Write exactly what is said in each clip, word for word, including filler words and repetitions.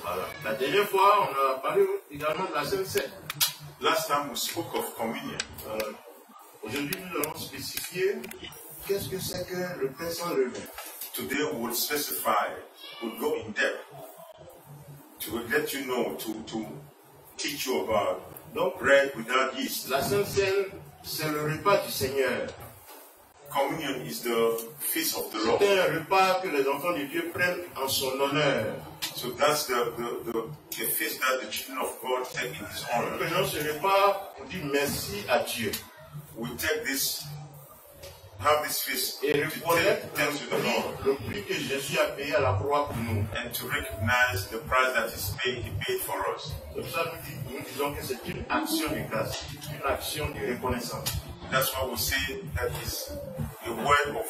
Voilà. La dernière fois, on a parlé également de la Sainte Seine. Last time we spoke of communion. Voilà. Aujourd'hui, nous allons spécifier qu'est-ce que c'est que le pain sans levain. Today we will specify, we'll go in depth to let you know, to, to teach you about Donc, bread without yeast. La Sainte Seine, c'est le repas du Seigneur. Communion is the feast of the Lord. C'est un repas que les enfants de Dieu prennent en son honneur. So that's the, the, the, the feast that the children of God take in His honor. Nous prenons ce repas pour dire merci à Dieu. We take this, have this feast Et to reconnaître take thanks to the Lord, le prix que Jésus a payé à la croix pour nous. and to recognize the price that is paid, He paid for us. C'est pour ça que nous dis- nous disons que c'est une action de grâce, une action de reconnaissance. That's why we say that is a word of,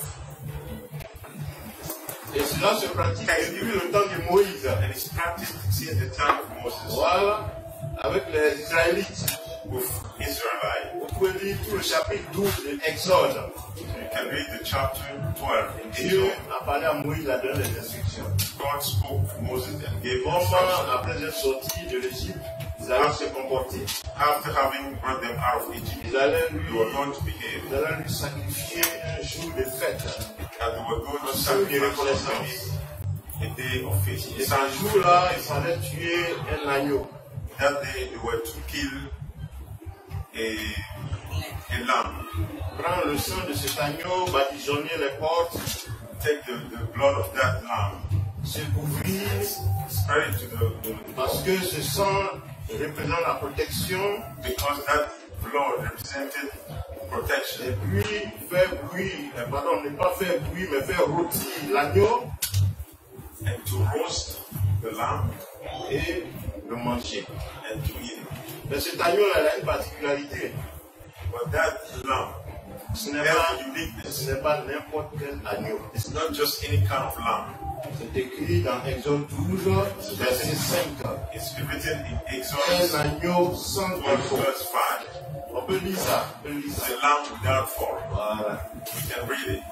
Et cela se pratique depuis le temps de Moïse. and it's practiced since the time of Moses Voilà, avec les Israélites. with Israelites. Vous pouvez lire tout le chapitre douze de Exode. You can read the chapter twelve in Dieu Exodus. a parlé à Moïse, il a donné les instructions. God spoke to Moses and gave him Comment, instructions. après être sortis de l'Égypte, ils allaient se comporter. After having brought them out of Egypt, Ils allaient they lui, were going to behave, ils allaient lui sacrifier un jour de fête. and they were going to Un jour de sacrifice reconnaissance. a day of feast. Et ce jour-là, il fallait tuer un agneau. That day they were to kill a, a lamb, Prendre le sang de cet agneau, badigeonner les portes, take the, the blood of that lamb, se couvrir, spread it to the, the parce que ce sang représente la protection, because that blood represented protection. et puis faire bouillir, euh, pardon, ne pas faire bouillir, mais faire rôtir l'agneau And to roast the lamb et le manger. and to eat it. Mais cet agneau-là, il a une particularité. But that lamb Ce n'est has pas, a uniqueness. ce n'est pas n'importe quel agneau. It's not just any kind of lamb. C'est écrit dans Exode douze, verset cinq. It's written in Un Exodus agneau sans one défaut. verse five. On peut lire ça. On peut lire It's ça. a lamb without fault. Voilà. You can read it.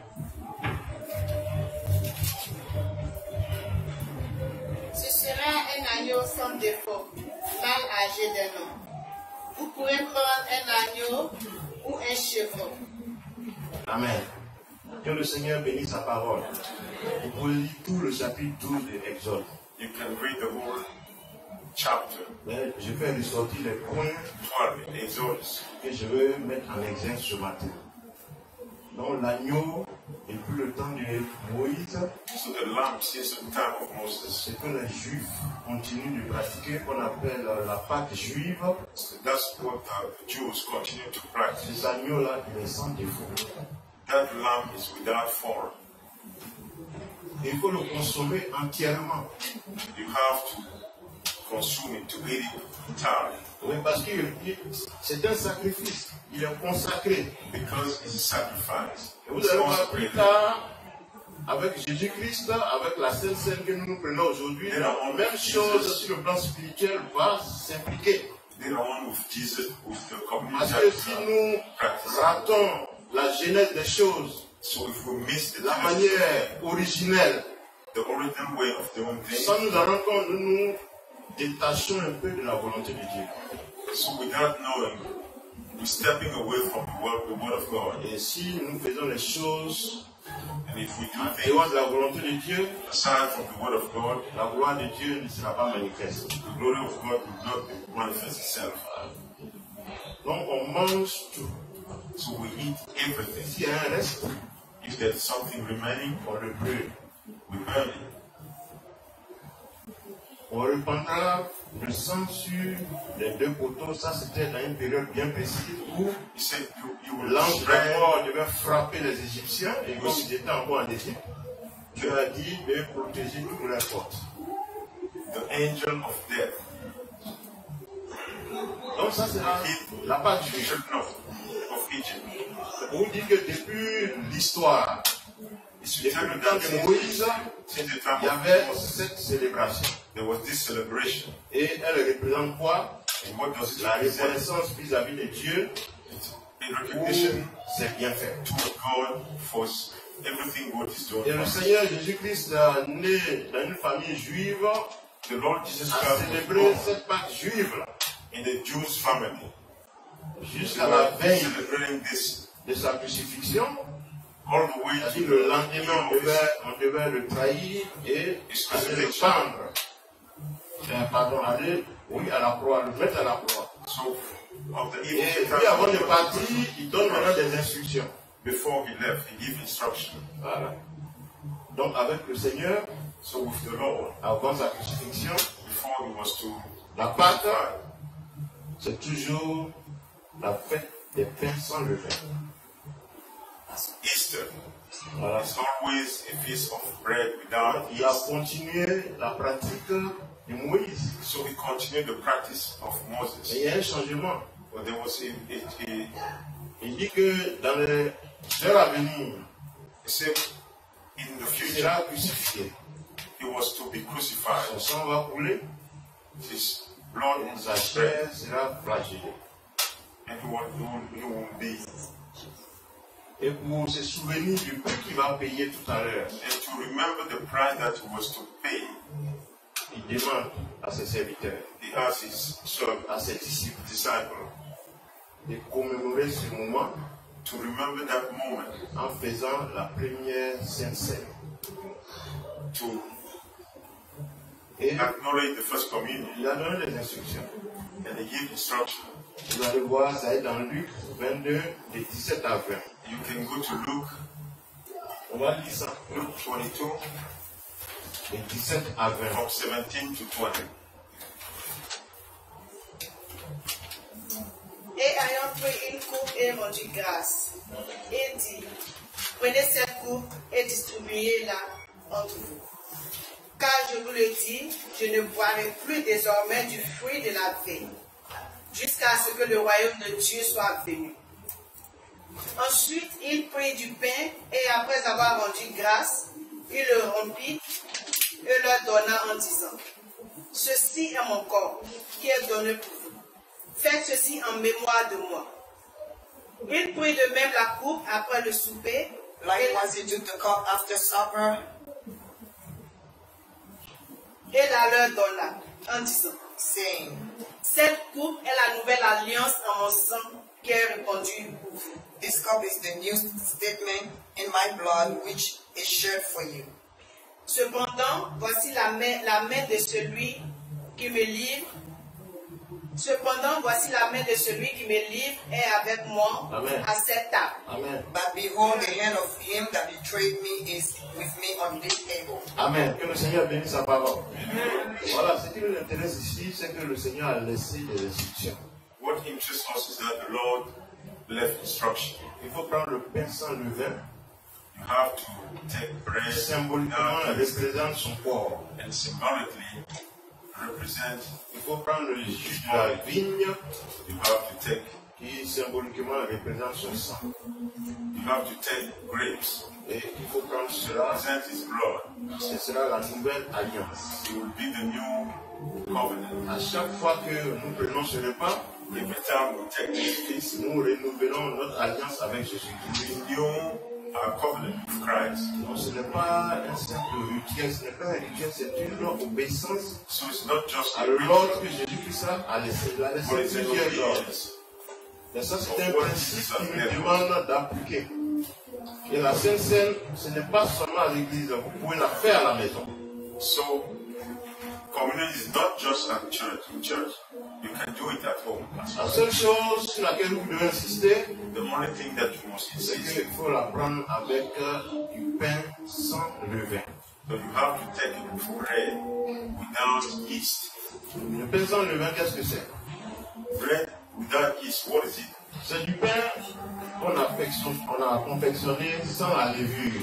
Ce sera un agneau sans défaut, mal âgé d'un an. Vous pourrez prendre un agneau ou un chevreau. Amen. Que le Seigneur bénisse sa parole. Vous pouvez lire tout le chapitre douze de Exode. You can read the whole chapter Mais je vais ressortir les points twelve in Exodus. que je vais mettre en exergue ce matin. Donc l'agneau, depuis le temps de Moïse, So the lamb since the time of Moses. ce que les Juifs continuent de pratiquer, qu'on appelle la Pâque juive, So that's what the Jews continue to practice. cet agneau-là, il est sans défaut. That lamb is without fault. Il faut le consommer entièrement. You have to consume it, to eat it entirely, Oui, parce que il- c'est un sacrifice. Il est consacré. because it's a sacrifice. Et vous It's allez voir plus consecrated. tard, avec Jésus-Christ, avec la Sainte Seine que nous prenons aujourd'hui, la même chose sur le plan spirituel va s'impliquer. Later on with Jesus, with the Parce community que si that nous practice. ratons la genèse des choses, So if we miss the la time, manière originelle, the original way of doing things, sans nous en rendre compte, nous nous détachons un peu de la volonté de Dieu. so without knowing, we're stepping away from the word, the word of God. Et si nous faisons les choses And if we do en things dehors de la volonté de Dieu, aside from the word of God, la gloire de Dieu ne sera pas manifeste. the glory of God will not manifest itself. Donc on mange tout. So we eat everything. S'il y a un reste, If there's something remaining, on le brûle. we burn it. On répandra le sang sur les deux poteaux. Ça, c'était dans une période bien précise où He said, you, you will l'ange de la spread, mort devait frapper les Égyptiens. Et comme ils étaient encore en Égypte, Dieu a dit de protéger toutes les portes. the angel of death. Donc ça, c'est la, la part The du children of, of Egypt. Pour vous dire que depuis l'histoire, It's depuis written le temps that de Moïse, since the time il y of avait Moses, cette célébration. there was this celebration. Et elle représente quoi? And what does it La represent? reconnaissance vis-à-vis de Dieu In pour recognition ses bienfaits. to God for everything God is doing. Et le Seigneur Jésus-Christ, euh, né dans une famille juive, the Lord Jesus a Christ célébré was born cette Pâque juive là, in the Jews' family. jusqu'à la They were veille celebrating this de sa crucifixion. all the way to C'est-à-dire le the lendemain, on devait, on devait le trahir et aller le pendre. Euh, pardon, aller, oui, à la croix, le mettre à la croix. So, of the Et evil puis avant de partir, il donne maintenant des instructions. before he left, he gave instruction. Voilà. Donc avec le Seigneur, So with the Lord, avant sa crucifixion, before he was to la Pâque, crucify, c'est toujours la fête des pains sans levain. Easter Voilà. is always a feast of bread without Il a yeast. continué la pratique de Moïse. So he continued the practice of Et Moses. il y a un changement. But there was a, a, a Il dit que dans les heures à venir, he said in the il future sera crucifié. he was to be crucified. Son sang va couler, His blood et was sa spread, chair sera flagellée. and he will, he will, he will be. Et pour se souvenir du prix qu'il va payer tout à l'heure, And to remember the price that he was to pay, il demande à ses serviteurs, he asked his servant, à ses disciples, disciple de commémorer ce moment to remember that moment, en faisant la première Sainte Seine. to Et acknowledge the first communion, il a donné des instructions. and he gave instruction. Vous allez voir, ça est dans Luc vingt-deux, de dix-sept à vingt. You can go to Luke, On va lire ça. Luke twenty-two, De dix-sept à vingt. from seventeen to twenty. Et ayant pris une coupe et rendu grâce, et dit, prenez cette coupe et distribuez-la entre vous. Car je vous le dis, je ne boirai plus désormais du fruit de la vigne, jusqu'à ce que le royaume de Dieu soit venu. Ensuite, il prit du pain et après avoir rendu grâce, il le rompit et leur donna en disant, ceci est mon corps qui est donné pour vous. Faites ceci en mémoire de moi. Il prit de même la coupe après le souper. Likewise, he took the cup after supper Et la leur donna en disant, saying, cette coupe est la nouvelle alliance en mon sang qui est répandue pour vous. this cup is the new statement in my blood, which is shed for you. Cependant, voici la main, la main de celui qui me livre. Cependant, voici la main de celui qui me livre est avec moi Amen. à cette table. Amen. But behold, the hand of him that betrayed me is with me on this table. Amen. Que le Seigneur bénisse sa parole. Voilà, ce qui nous intéresse ici, c'est que le Seigneur a laissé des instructions. What interests us is that the Lord left instruction. Il faut prendre le pain sans levain, You have to take bread qui symboliquement without yeast, représente son corps. and symbolically represent. Il faut prendre le jus de la vigne, You have to take. qui symboliquement représente son sang. You have to take grapes. Et il faut prendre cela, Represent His blood. ce sera la nouvelle alliance. It will be the new covenant. À chaque fois que nous prenons ce repas, Every time we take this feast, nous renouvelons notre alliance avec Jésus-Christ. we renew our covenant with Christ. Donc ce n'est pas un simple rituel, ce n'est pas un rituel, c'est une obéissance So it's not just à a l'ordre ritual, que Jésus-Christ a laissé, il a laissé but it's an plusieurs ordres. obedience. Et ça, c'est un principe qui nous demande d'appliquer. Et la Sainte Seine, ce n'est pas seulement à l'église, vous pouvez la faire à la maison. So communion is not just at church. In church, you can do it at home. La seule chose sur laquelle vous devez insister, The only thing that you must c'est insist qu'il faut la prendre avec euh, du pain sans levain. So you have to take it with bread without yeast. Le pain sans levain, qu'est-ce que c'est? Bread without yeast, what is it? C'est du pain qu'on a, confectionné- on a confectionné sans la levure.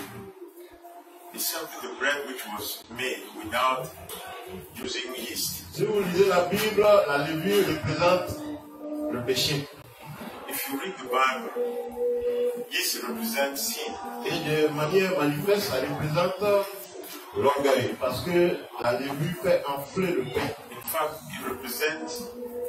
It's simply the bread which was made without using yeast. Si vous lisez la Bible, la levure représente le péché. If you read the Bible, yeast represents sin. Et de manière manifeste, ça représente l'orgueil. Parce que la levure fait enfler le pain. In fact, it represents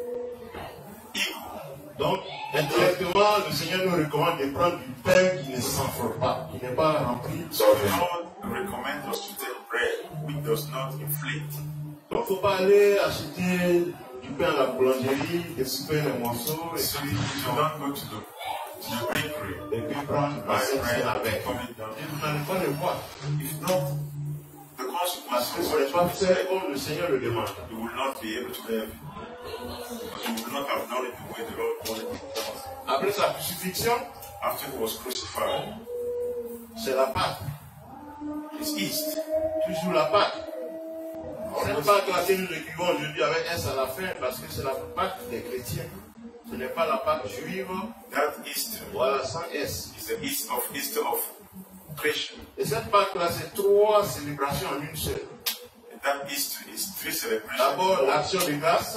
ego. Donc, indirectement, le Seigneur nous recommande de prendre du pain qui ne s'enfle pas, qui n'est pas rempli So the d'orgueil. Lord recommends us to take bread which does not inflate. Donc, il ne faut pas aller acheter du pain à la boulangerie, découper les morceaux, et So puis, you should not go to the, to the bakery. et puis prendre la section avec. Come it down. Et vous n'allez pas le voir. If not, the Parce consequence que of ce what n'est pas you fait said, comme le Seigneur le demande. you will not be able to have it. But you will not have done it the way the Lord wanted it done. Après sa crucifixion, After he was crucified, c'est la Pâque. it's East. Toujours la Pâque. Cette Pâque là que nous écrivons aujourd'hui avec S à la fin, parce que c'est la Pâque des chrétiens. Ce n'est pas la Pâque juive. That Easter Voilà, sans S. is the East of Easter of Christian. Et cette Pâque là, c'est trois célébrations en une seule. And that Easter is three celebrations. D'abord, l'action de grâce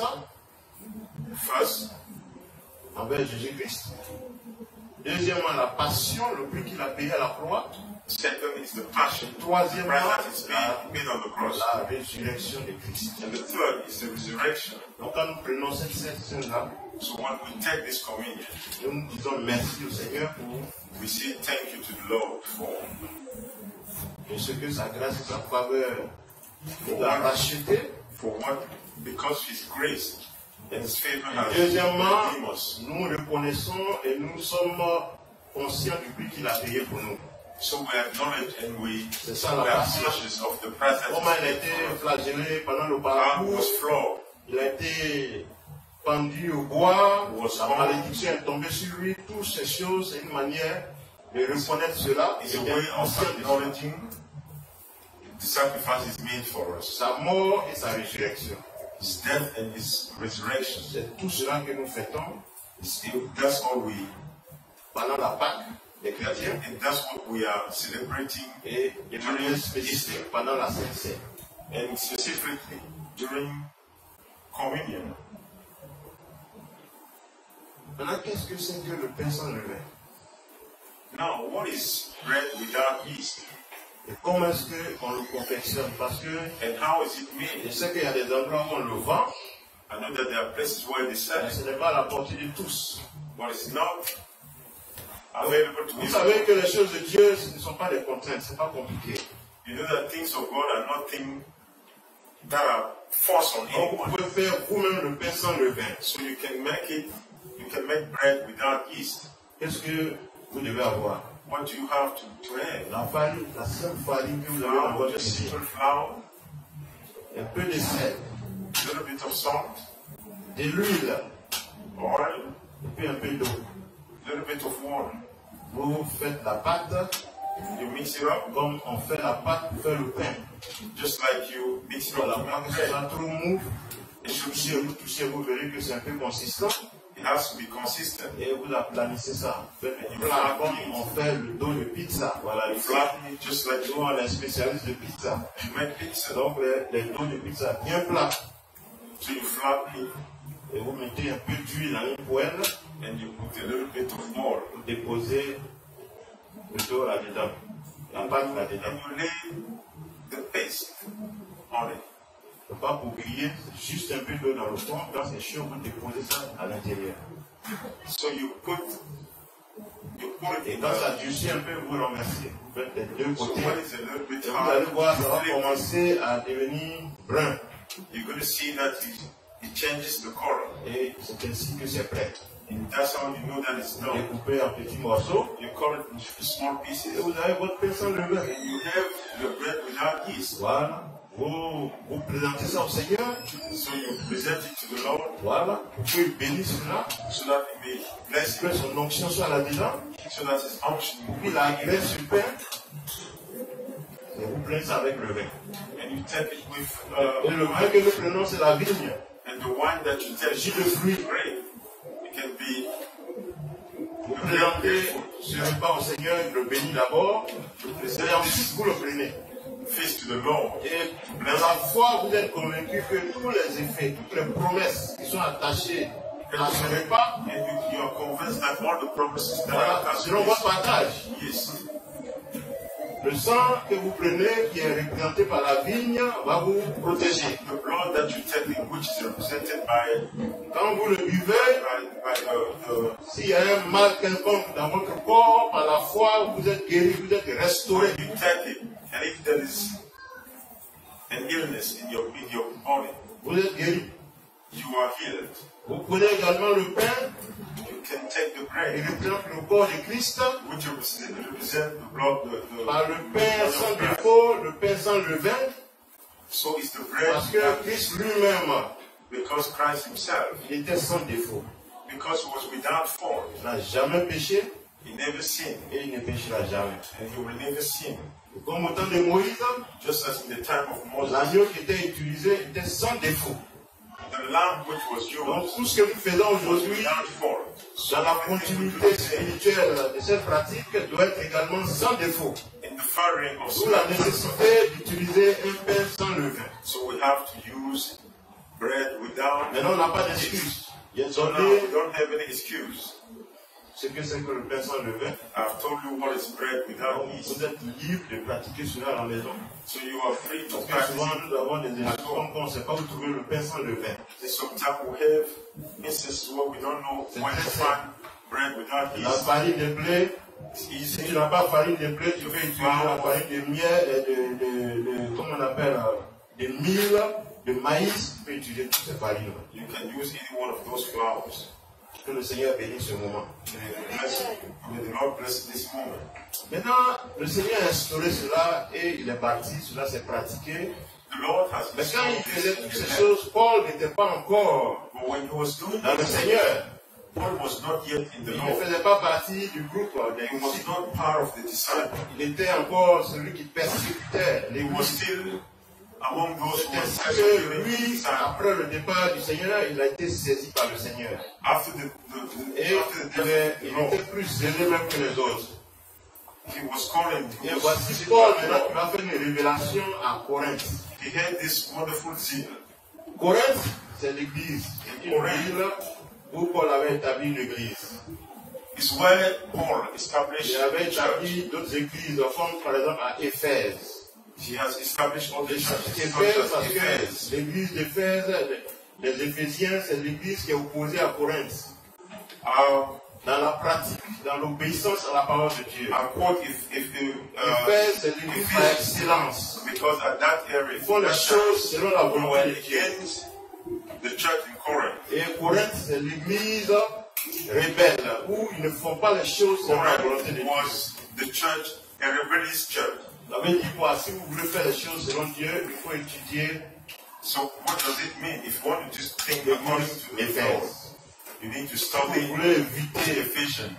First, envers Jésus-Christ. Deuxièmement, la passion, le prix qu'il a payé à la croix. second is the passion. Troisièmement, Right, that is la, being made on the cross. la résurrection de Christ. And the third is the resurrection. Donc quand nous prenons cette section-là, So when we take this communion, nous nous disons merci au Seigneur pour we say thank you to the Lord for, et ce que sa grâce et sa faveur nous a racheté. for what, because His grace and His favor has Deuxièmement, redeemed us. nous reconnaissons et nous sommes conscients du prix qu'il a payé pour nous. So we acknowledge and we, C'est ça we la are passion. conscious of the presence Comme il a été flagellé pendant le God parcours, was flawed. il a été pendu au bois, Was la hung. malédiction est tombée sur lui, toutes ces choses, c'est une manière de reconnaître cela et It's a de way être of conscient de cela. acknowledging the sacrifices made for us. Sa mort et sa résurrection. His death and His resurrection. C'est tout cela que nous fêtons It's- That's all we, pendant la Pâque des chrétiens and that's what we are celebrating, et de manière spécifique pendant la Sainte Seine. and specifically during communion. Maintenant, qu'est-ce que c'est que le pain sans levain? Now, what is bread without yeast, Et comment est-ce qu'on le confectionne? Parce que and how is it je made? sais qu'il y a des endroits où on le vend, I know that there are places where they sell mais it, ce n'est pas à la portée de tous. but it's not available to Vous savez everyone. que les choses de Dieu ce ne sont pas des contraintes, ce n'est pas compliqué. You know that things of God are not things that are forced on Donc vous anyone. pouvez faire vous-même le pain sans levain. So you can make it, you can make bread without yeast. Qu'est-ce que vous devez avoir? What do you have to, to have? La farine, la seule farine que vous avez dans Flour, votre just cuisine. simple flour, Un peu de sel, a little bit of salt, de l'huile, oil, et puis un peu d'eau. a little bit of water. Vous faites la pâte You mix it up, comme on fait la pâte pour faire le pain. just like you mix it Voilà, up to pas make que ce bread. soit trop mou. It Et should touchez, vous touchez, vous verrez que c'est un peu consistant. It has to be consistent. Et vous aplanissez ça. Faites un plat comme on fait le dos de pizza. Voilà, You le flatten it just like Nous, on est spécialiste de pizza. you make pizza. Donc, les, les dos de pizza bien plats. So you flatten it Et vous mettez un peu d'huile dans une poêle. and you put a little bit of more. Vous déposez le dos là-dedans. La pâte là-dedans. And you lay the paste on it. Pas pour griller, juste un peu d'eau dans le fond. Quand c'est chaud, vous déposez ça à l'intérieur. So you put you put it Et in quand ça the, durcit un peu, vous renversez. Vous faites les deux so côtés. when it's a little bit Et vous allez hard, voir, ça va flip it. commencer à devenir brun. You're going to see that it, it changes the color. Et c'est ainsi que c'est prêt. And that's how you know that it's Vous done. découpez en petits morceaux. You cut it into small Et pieces. vous avez votre pain sans levain. And you have your bread without yeast. Voilà. Vous, vous présentez ça au Seigneur. So you present it to the Lord Voilà. Vous pouvez bénir cela. so that He may bless Que it, son onction soit là-dedans. so that His unction will Puis be la in graisse it. du pain. Et vous prenez ça avec le vin. And you take it with Et uh, le vin que nous prenons, c'est la vigne. and the wine that you take Jus de fruits. grape. It can be Vous présentez ce repas au Seigneur, il le bénit d'abord. Et ensuite, vous le prenez. feast to the Lord. Et dans la foi, vous êtes convaincu que tous les effets, toutes les promesses qui sont attachées à ce repas And you, you are convinced that all the promises that voilà, are attached to seront votre this, partage. yes, Le sang que vous prenez, qui est représenté par la vigne, va vous protéger. the blood that you take, in which is represented by Quand vous le buvez, by, by the, the s'il y a un mal quelconque dans votre corps, par la foi, vous êtes guéri, vous êtes restauré. when you take it, and if there is an illness in your, in your body, vous êtes guéri. you are healed. Vous prenez également le pain, You can take the il bread, représente le corps de Christ. which represent represent the blood, the, the, Par le pain blood sans of Christ. défaut, le pain sans levain, So is the bread parce que that- Christ lui-même, because Christ himself, il était sans défaut. because he was without fault, Il n'a jamais péché he never sinned, et il ne péchera jamais. and he will never sin. Comme au temps de Moïse, Just as in the time of Moses, l'agneau qui était utilisé était sans défaut. the lamb which was Donc used tout ce que nous faisons was aujourd'hui, without fault. dans la continuité spirituelle de cette pratique, doit être également sans défaut. In the firing of D'où la sin, nécessité d'utiliser un pain sans levain. so we have to use bread without. Maintenant, on n'a pas d'excuse. Il y a So now donné we don't have any excuse. ce que c'est que le pain sans levain. I've told you what is bread without Donc, yeast. vous êtes libre de pratiquer cela à la maison. So you are free to Parce que practice. souvent, nous avons des excuses comme on ne sait pas où trouver le pain sans levain. Sometimes we have instances where we don't know when to find bread without La yeast. farine de blé, It's si easy. tu n'as pas farine de blé, tu peux utiliser la farine de miel, et de, de, de, comment on appelle, euh, de mil, de maïs, tu peux utiliser toutes ces farines. You can use any one of those flours. Que le Seigneur bénisse ce moment. May the bless- may the Lord bless this moment. Maintenant, le Seigneur a instauré cela et il est parti, cela s'est pratiqué. The Lord has Mais quand il bestowed faisait this toutes in ces them. choses, Paul n'était pas encore But when he was doing dans le it, Seigneur. Paul was not yet in the Il ne Lord. faisait pas partie du groupe des He was disciples. not part of the disciples. Il était encore celui qui persécutait les He was disciples. still among those who C'est were ainsi que persecuting the lui, disciples. après le départ du Seigneur, il a été saisi par le Seigneur. After the, the, the, Et after the il, death est- of the il Lord, était plus zélé même que les autres. he was calling. He, Et was voici Paul maintenant qui va faire une révélation à Corinthe. he had this wonderful zeal. Corinthe, c'est l'église. C'est une ville où Paul avait établi une église. It's where Paul established Il avait the church. établi d'autres églises, comme par exemple à Éphèse. He has established all the churches. Éphèse, parce such as Ephesians. que l'église d'Éphèse, les les Éphésiens, c'est l'église qui est opposée à Corinthe. Um, Dans la pratique, dans l'obéissance à la parole de Dieu. I quote if, if the, Éphèse, c'est uh, l'église par Ephesians, excellence. because at that area, Ils font les that choses time, selon la we were volonté de Dieu. against the church in Corinth. Et Corinthe, c'est l'église rebelle, où ils ne font pas les choses selon la volonté de Dieu. Corinth was the church, a rebellious church. Vous avez dit quoi? Si vous voulez faire les choses selon Dieu, il faut étudier So what does it mean? If you want to just think according to the Lord, Éphèse. you need to Si study vous voulez éviter Ephesians.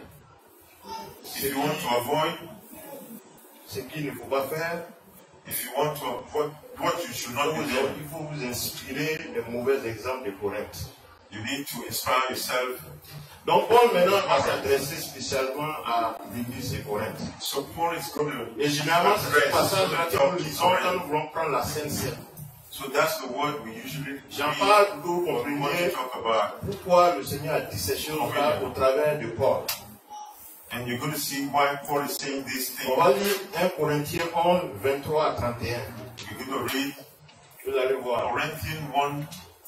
If you want to avoid, ce qu'il ne faut pas faire, if you want to avoid what you should il not faut be vous, doing, il faut vous inspirer des mauvais exemples de Corinthe. you need to inspire yourself. Donc Paul maintenant va s'adresser spécialement à l'église de Corinthe. So Paul is going to Et généralement, c'est ce passage-là que nous lisons quand Corinth. nous voulons prendre la Sainte Seine. So that's the word we usually J'en read parle pour que vous when we want to compreniez talk about. pourquoi le Seigneur a dit ces choses-là au travers de Paul. And you're going to see why Paul is saying these On things. va lire un Corinthiens onze, vingt-trois à trente et un. You're going to read Vous allez voir. Corinthians one,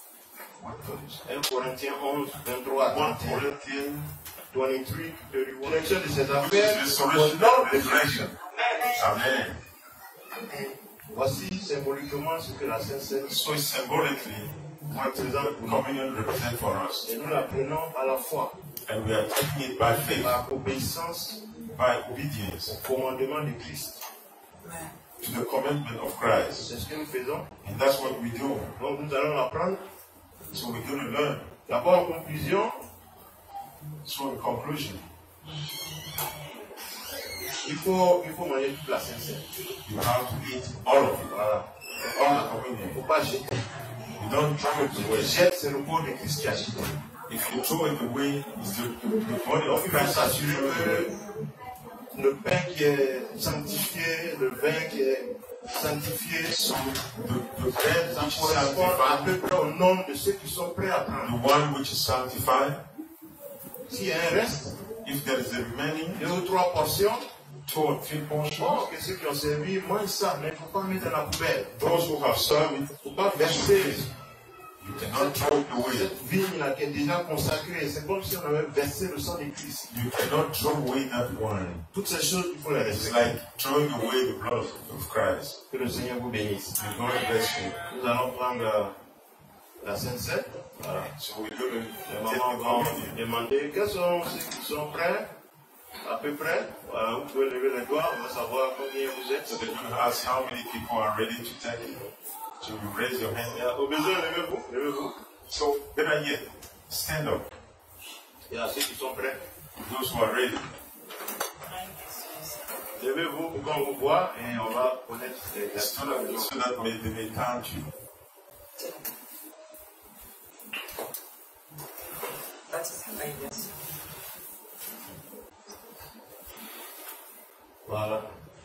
un Corinthiens onze, vingt-trois à one trente et un. Corinthians, vingt-trois, trente-et un. Lecture de cette which affaire is au restoration nom and de resurrection. Jésus. Amen. Voici symboliquement ce que la Sainte Seine So symbolically, what the communion represents for us. et nous la prenons à la foi, And we are taking it by faith, par obéissance by obedience au commandement de Christ. to the commandment of Christ. C'est ce que nous faisons. And that's what we do. Donc nous allons l'apprendre. So we're going to learn. D'abord en conclusion, So in conclusion, il faut, il faut manger toute la Sainte Seine. you have to eat all of it, Voilà. all the Il ne communion. faut pas jeter. You don't throw it away. Jette, c'est le corps de Christ qui a jeté. If you throw it away, it's the, the body Donc of il faut Christ that's s'assurer thrown que le pain qui est sanctifié, le vin qui est sanctifié, So the, the bread ça which is correspond à sanctified, peu près au nombre de ceux qui sont prêts à prendre. the one which is sanctified, S'il y a un reste, if there is a remaining deux ou trois portions, two or three portions, bon, que ceux qui ont servi mangent ça, mais il ne faut pas mettre dans la poubelle. those who have served it, Il ne faut pas verser. You cannot throw it away. Cette vigne-là qui est déjà consacrée, c'est comme si on avait versé le sang de Christ. You cannot throw away that wine. Toutes ces choses, il faut les It's respecter. like throwing away the blood of Christ. Que le Seigneur vous bénisse. May God bless you. Nous allons prendre euh, la Sainte Seine. Voilà. So we're going Les to take mamans the vont communion. demander quels sont ceux qui sont prêts, à peu près. Voilà, vous pouvez lever les doigts, on va savoir combien vous êtes. So that you ask how many people are ready to take it. So you raise your hand. Et, euh, Au besoin, levez-vous, levez-vous. So better yet, stand up. Il y a ceux qui sont prêts. Those who are ready. Levez-vous pour qu'on vous voit et on va connaître les So that, so that may, they may count you. That is hilarious. Voilà.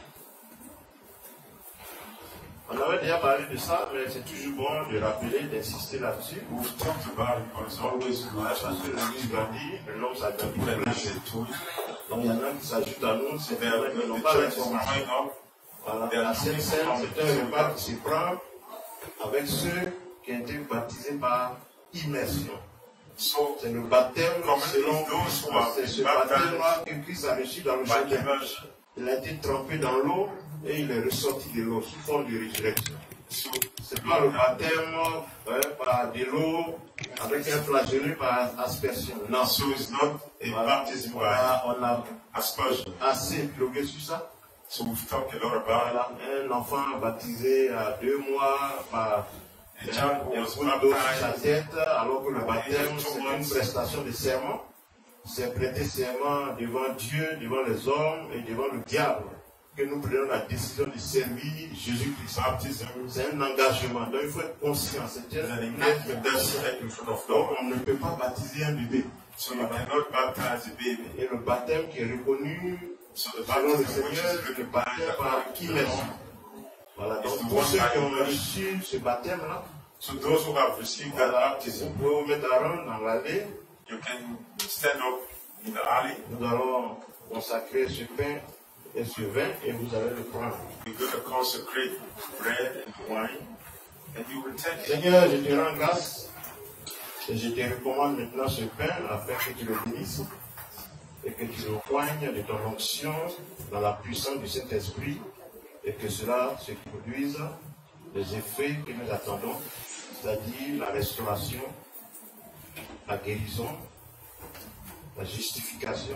On avait déjà parlé de ça, mais c'est toujours bon de rappeler, d'insister là-dessus. We've talked about it, but it's always good Parce que to l'Église grandit, l'homme put s'agrandit. an end to it. Donc il y en a qui s'ajoutent à nous, c'est There, vrai qu'ils n'ont the pas church is l'information. growing up. Voilà. La Sainte Seine, c'est un repas qui se prend avec ceux qui ont été baptisés par immersion. So, C'est le baptême selon those who Christ. are C'est ce baptized baptême-là que Christ a reçu dans le by jardin. immersion. Il a été trempé dans l'eau et il est ressorti de l'eau sous forme de résurrection. So, C'est pas le baptême euh, par de l'eau avec un flageolet par aspersion. Non. so it's not a Voilà. baptism On by a, on a aspersion. assez épilogué sur ça. So we've talked a lot about Voilà. Un enfant baptisé à deux mois par a child who un was coup d'eau sur sa baptized. tête, alors que le baptême, c'est une prestation de serment. C'est prêter serment devant Dieu, devant les hommes et devant le diable, que nous prenons la décision de servir Jésus-Christ. Baptism C'est un engagement, donc il faut être conscient. C'est is un an acte engagement that's d'action. set in front of Donc God. on ne peut pas baptiser un bébé. So you cannot baptize a baby. Et le baptême qui est reconnu So the selon le baptism which Seigneur, is c'est le recognized baptême par according to the immersion. Lord. Voilà, It's donc the tous one ceux by qui ont immersion. reçu ce baptême-là, So those who have received that voilà, baptism, vous pouvez vous mettre à rond dans l'allée. you can stand up in the alley. Nous allons consacrer ce pain et ce vin et vous allez le prendre. We're going to consecrate bread and wine, and you will take it. Seigneur, je te rends grâce et je te recommande maintenant ce pain afin que tu le bénisses et que tu le poignes de ton onction dans la puissance du Saint-Esprit et que cela se produise les effets que nous attendons, c'est-à-dire la restauration, la guérison, la justification,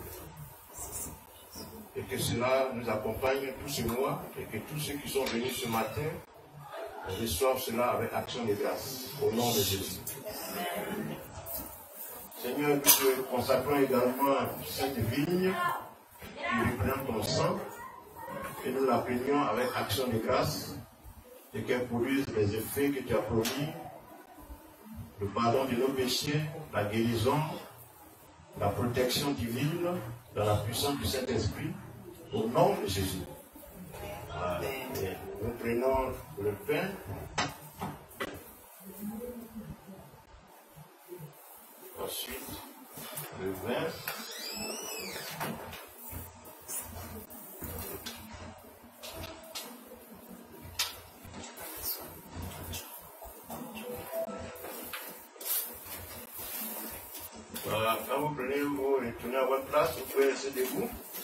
et que cela nous accompagne tout ce mois et que tous ceux qui sont venus ce matin reçoivent cela avec action de grâce, au nom de Jésus. Seigneur, nous te consacrons également cette vigne qui représente ton sang et nous la prenions avec action de grâce et qu'elle produise les effets que tu as promis, le pardon de nos péchés, la guérison, la protection divine dans la puissance du Saint-Esprit, au nom de Jésus. Amen. Nous prenons le pain. Ensuite, le vin. Voilà, quand vous prenez, vous retournez à votre place, vous pouvez rester debout.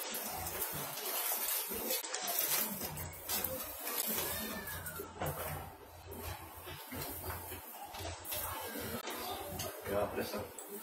Et après ça.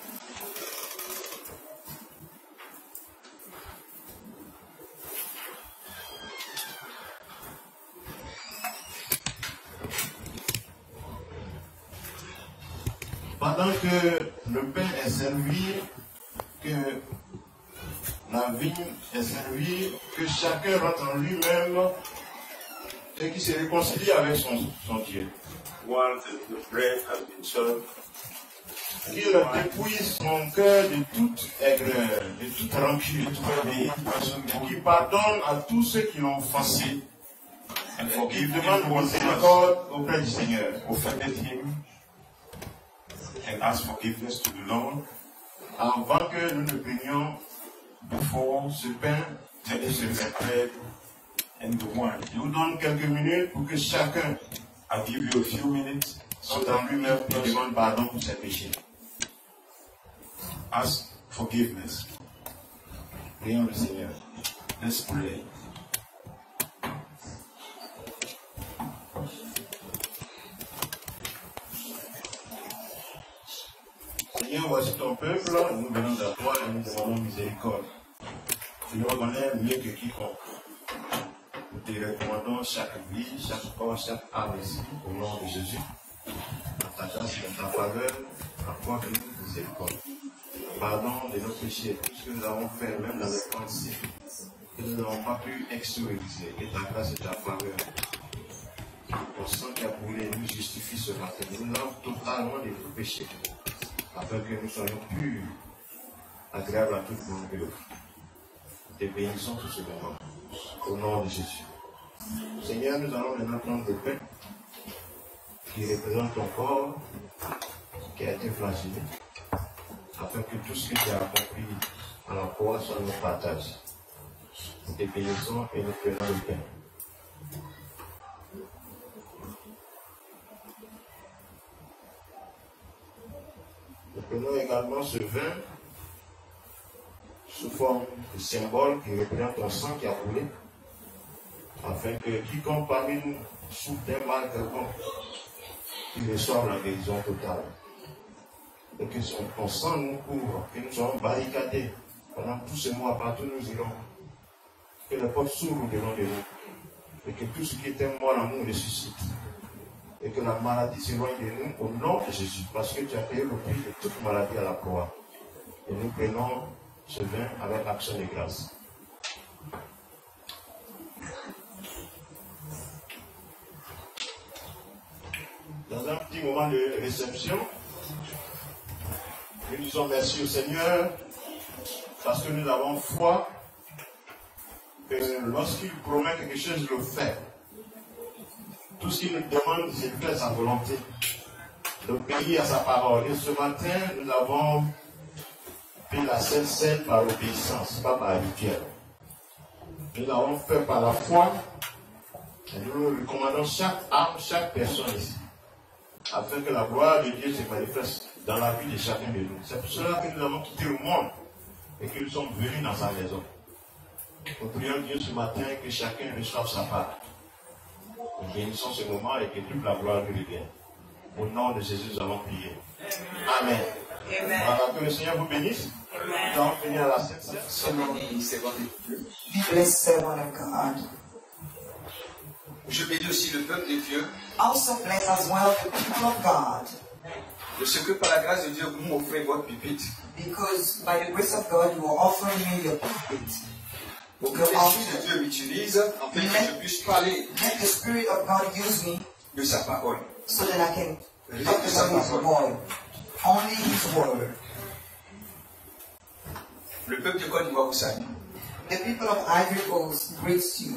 Pendant que le pain est servi, que la vigne est servie, que chacun rentre en lui-même et qui se réconcilie avec son, son Dieu. While the, the bread has been served, Qu'il dépouille son cœur de toute aigreur, de toute rancune, et qui pardonne à tous ceux qui l'ont offensé and et qui forgive demande everyone who has miséricorde auprès du Seigneur. offended him, and ask forgiveness to the Lord. Avant que nous ne prenions Before ce pain taking et ce the vin. bread and the wine, Je vous donne quelques minutes pour que chacun I'll give you a few minutes Satan lui-même lui demande pardon pour ses péchés. Ask forgiveness. Prions le Seigneur. Let's pray. Seigneur, voici ton peuple, nous venons à toi et nous demandons miséricorde. Tu nous reconnais mieux que quiconque. Nous te recommandons chaque vie, chaque corps, chaque âme ici, au nom de Jésus. Dans ta grâce et dans ta faveur, accorde-nous miséricorde. Pardon de nos péchés, tout ce que nous avons fait, même dans les pensées, que nous n'avons pas pu extérioriser. Que ta grâce et ta faveur, ton sang qui a brûlé, nous justifie ce matin. Nous nous lavons totalement de nos péchés, afin que nous soyons purs, agréables à tout le monde. Nous te bénissons tout ce moment, au nom de Jésus. Seigneur, nous allons maintenant prendre le pain qui représente ton corps qui a été flagellé, afin que tout ce que tu as accompli à la croix soit notre partage. Nous te bénissons et nous prenons le pain. Nous prenons également ce vin sous forme de symbole qui représente ton sang qui a coulé, afin que quiconque parmi nous souffre d'un mal quelconque, qu'il reçoive la guérison totale. Et que ton sang nous couvre, que nous soyons barricadés pendant tout ce mois, partout nous irons. Que les portes s'ouvrent devant de nous. Et que tout ce qui était mort en nous ressuscite. Et que la maladie s'éloigne de nous au nom de Jésus. Parce que tu as payé le prix de toute maladie à la croix. Et nous prenons ce vin avec action de grâce. Dans un petit moment de réception, nous disons merci au Seigneur parce que nous avons foi que lorsqu'il promet quelque chose, il le fait. Tout ce qu'il nous demande, c'est de faire sa volonté, d'obéir à sa parole. Et ce matin, nous avons fait la Sainte Seine par obéissance, pas par rituel. Nous l'avons fait par la foi et nous recommandons chaque âme, chaque personne ici, afin que la gloire de Dieu se manifeste dans la vie de chacun de nous. C'est pour cela que nous avons quitté le monde et que nous sommes venus dans sa maison. Nous prions Dieu ce matin que chacun reçoive sa part. Nous bénissons ce moment et que toute la gloire lui revienne. Au nom de Jésus, nous allons prier. Amen. Amen. Voilà, que le Seigneur vous bénisse. Nous allons finir à la Sainte Seine. Be blessed, servant of God. Je bénis aussi le peuple de Dieu. Also bless as well the people of God. De ce que par la grâce de Dieu, vous m'offrez votre pupitre. Because by the grace of God, you are offering me your pulpit. Pour que l'Esprit de Dieu m'utilise, afin que je puisse parler Let the Spirit of God use me de sa parole. so that I can represent His word. Only His word. Le peuple de Côte d'Ivoire vous salue. The people of Ivory Coast greets you.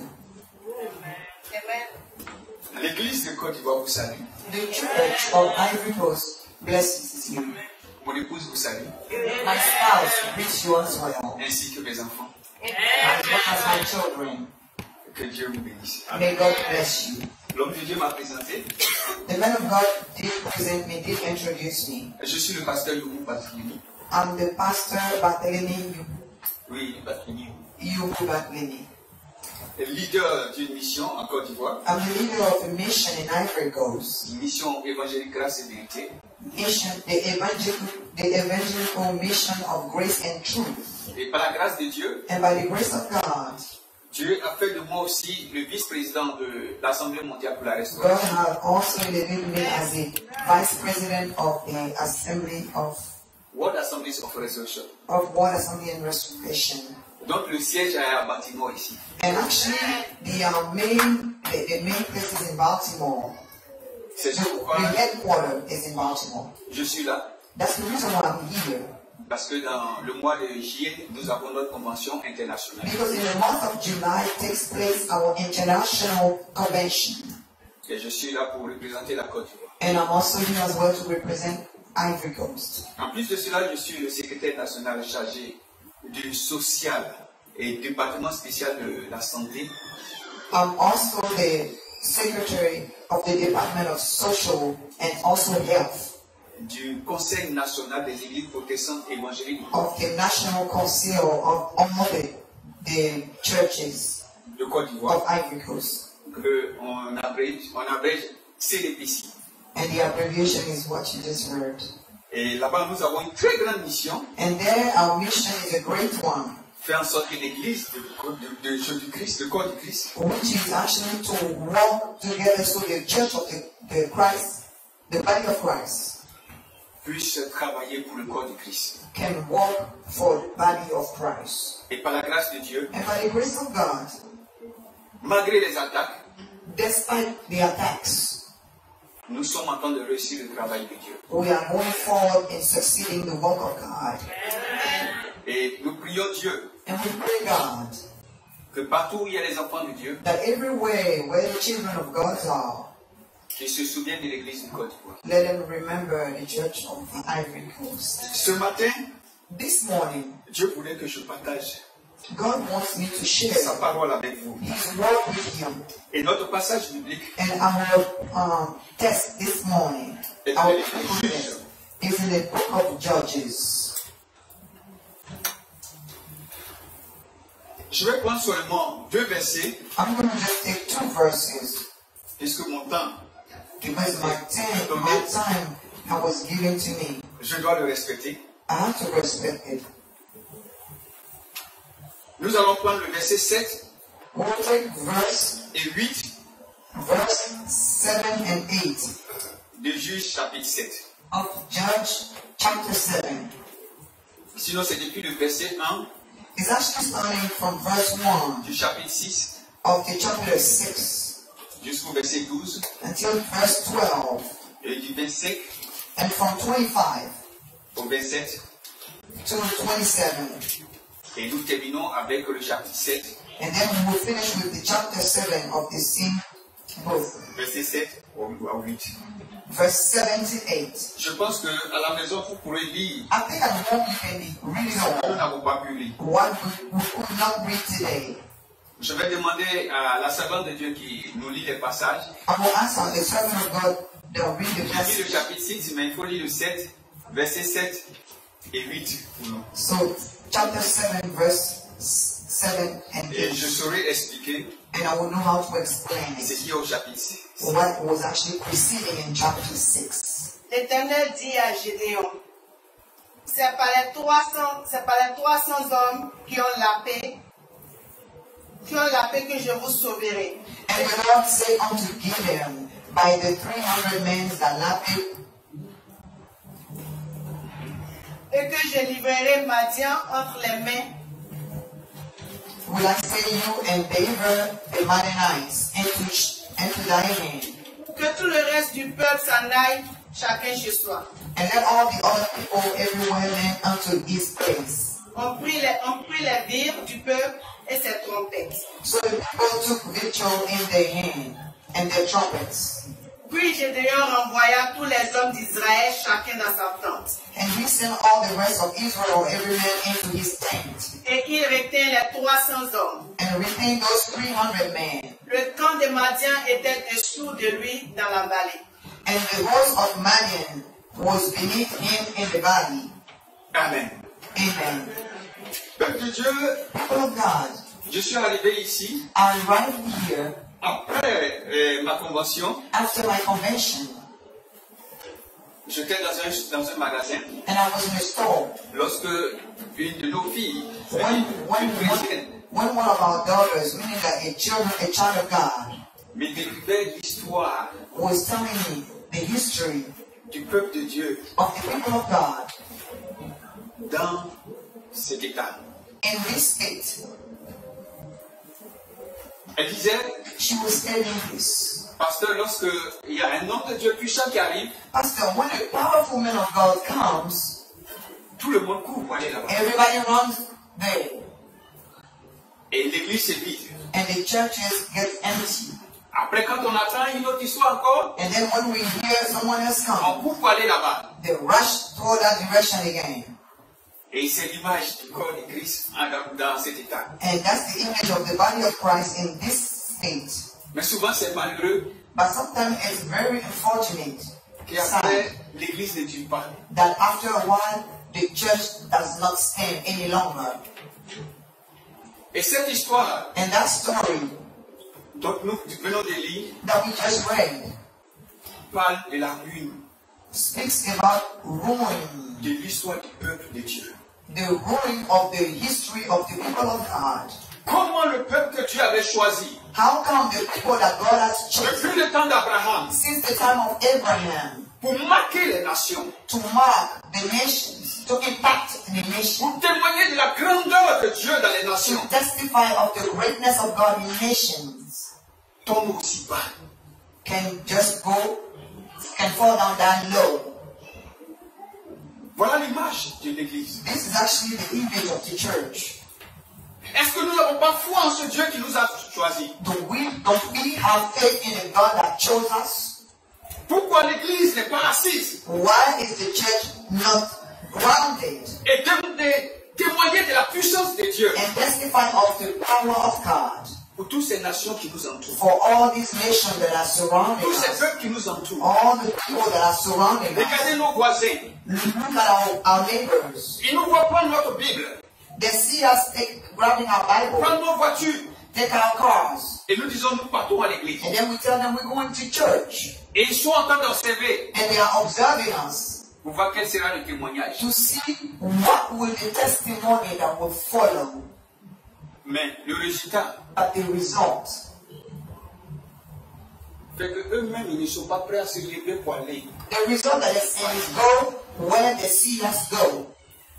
Amen. L'église de Côte d'Ivoire vous salue. The church of Ivory Coast blesses you. Mon épouse vous salue. My spouse greets you as well. Ainsi que mes enfants. As well as my children. Que Dieu vous bénisse. May God bless you. L'homme de Dieu m'a présenté. The man of God did present me, did introduce me. Je suis le pasteur Yougou Barthélemy. I'm the pastor Barthélemy Oui, Barthélemy. Yougou Barthélemy. Le leader d'une mission en Côte d'Ivoire. I'm the leader of a mission in Ivory Coast. Une mission évangélique grâce et vérité. Mission, the evangelical, the evangelical mission of grace and truth. Et par la grâce de Dieu, And by the grace of God, Dieu a fait de moi aussi le vice-président de l'Assemblée mondiale pour la God restauration. has also enabled me as a vice president of the Assembly of, World Assemblies of Restoration. of World Assembly and Restoration. Donc le siège est à Baltimore ici. And actually, the uh, main the, the main place is in Baltimore. C'est The, pourquoi the headquarters is in Baltimore. je suis là. That's the reason why I'm here. Parce que dans le mois de juillet, nous avons notre convention internationale. Because in the month of July takes place our international convention. Et je suis là pour représenter la Côte d'Ivoire. And I'm also here as well to represent Ivory Coast. En plus de cela, je suis le secrétaire national chargé du social et département spécial de la santé. I'm also the secretary of the Department of Social and also Health du Conseil national des églises protestantes évangéliques of the National Council of all the, the churches de Côte d'Ivoire, of Ivory Coast. que on abrège, on abrège C D P C. And the abbreviation is what you just heard. Et là-bas, nous avons une très grande mission, And there our mission is a great one, faire en sorte que l'église de, de, de Jésus-Christ, le corps de Christ, which is actually to walk together so the church of the, the Christ, the body of Christ, puisse travailler pour le corps de Christ. can walk for the body of Christ. Et par la grâce de Dieu, And by the grace of God, malgré les attaques, despite the attacks, nous sommes en train de réussir le travail de Dieu. we are moving forward in succeeding the work of God. Et nous prions Dieu And we pray, God, que partout où il y a les enfants de Dieu, that everywhere where the children of God are, qu'ils se souviennent de l'église du Côte d'Ivoire. let them remember the church of the Ivory Coast. Ce matin, This morning, Dieu voulait que je partage God wants me to share sa parole avec vous. His word with you. Et notre passage biblique And our um, text this morning, our text is in the book of Judges. Je vais prendre seulement deux versets, I'm going to just take two verses puisque mon temps, because my time, my time that was given to me, je dois le respecter. I have to respect it. Nous allons prendre le verset sept We'll take verse, et huit verse seven and eight de Juge chapitre sept. of Judge chapter seven. Sinon, c'est depuis le verset un It's actually starting from verse one du chapitre six of the chapter six jusqu'au verset douze until verse twelve, et du vingt-cinq and from twenty-five au vingt-sept. to twenty-seven. Et nous terminons avec le chapitre sept, And then we will finish with the chapter seven of the same book, verset sept au au huit. verse seven to eight. Je pense qu'à la maison, vous pourrez lire. I think at home you can read it Nous all. n'avons pas pu lire. What we, we could not read today. Je vais demander à la servante de Dieu qui nous lit les passages. I will ask the servant of God that read the J'ai mis le passage. chapitre six, mais il faut lire le sept, verset sept et huit pour nous. So, chapter seven, verse seven and Et eight. je saurai expliquer And I will know how to explain ce it. qui est au chapitre six. What was actually preceding in chapter six. L'Éternel dit à Gédéon, c'est par les trois cents, c'est par les trois cents hommes qui ont la paix, qui ont la paix que je vous sauverai. And the Lord said unto Gideon, by the three hundred men that lapped, Et que je livrerai Madian entre les mains will I send you and deliver the Midianites into, into thy hand, que tout le reste du peuple s'en aille, chacun chez soi. and let all the other people everywhere land unto his place. On prit les, on prit les vivres du peuple et ses trompettes. So the people took victual in their hand and their trumpets. Puis Gédéon renvoya tous les hommes d'Israël, chacun dans sa tente. And he sent all the rest of Israel, every man into his tent, Et il retint les trois cents hommes. and retained those three hundred men. Le camp de Madian était dessous de lui dans la vallée. And the host of Madian was beneath him in the valley. Amen. Amen. Peuple de Dieu, People of God, je suis arrivé ici I arrived here après euh, ma convention. after my convention, J'étais dans un, dans un magasin and I was in a store. lorsque une de nos filles, When, une, when, une chrétienne, when one of our daughters, meaning that a child, a child of God, me décrivait l'histoire was telling me the history du peuple de Dieu of the people of God dans cet état. in this state, Elle disait, she was telling this. pasteur, lorsque il y a un homme de Dieu puissant qui arrive, Pastor, when a powerful man of God comes, tout le monde court pour aller là-bas. everybody runs there, Et l'église est vide. and the churches get empty. Après, quand on attend une autre histoire encore, And then when we hear someone else on come, court pour aller là-bas. they rush toward that direction again. Et c'est l'image du corps de Christ dans, dans cet état. And that's the image of the body of Christ in this state. Mais souvent c'est malheureux. But sometimes it's very unfortunate Qu'après l'église ne dure pas. that after a while the church does not stand any longer. Et cette histoire And that story dont nous venons de lire that we just read parle de la ruine speaks about ruin, de l'histoire du peuple de Dieu. the ruin of the history of the people of God. Comment le peuple que Dieu avait choisi How come the people that God has chosen depuis le temps d'Abraham since the time of Abraham pour marquer les nations, to mark the nations, to impact the nations, pour témoigner de la grandeur de Dieu dans les nations, to testify of the greatness of God in nations, tombe aussi bas. can just go, can fall down that low. Voilà l'image de l'église. This is actually the image of the church. Est-ce que nous n'avons pas foi en ce Dieu qui nous a choisis? Do we, don't we have faith in a God that chose us? Pourquoi l'église n'est pas assise Why is the church not grounded et de, de témoigner de la puissance de Dieu and testify of the power of God pour toutes ces nations qui nous entourent, for all these nations that are surrounding tous ces us, peuples qui nous entourent? all the people that are surrounding us? Regardez nos voisins. Look at our, our neighbors. Ils nous voient prendre notre Bible, They see us take, grabbing our Bible, prendre nos voitures, take our cars, et nous disons nous partons à l'église. and then we tell them we're going to church. Et ils sont en train d'observer And they are observing us pour voir quel sera le témoignage. to see what will the testimony that will follow. Mais le résultat But the result fait qu'eux-mêmes ils ne sont pas prêts à se lever pour aller. The result that is is go where they see us go.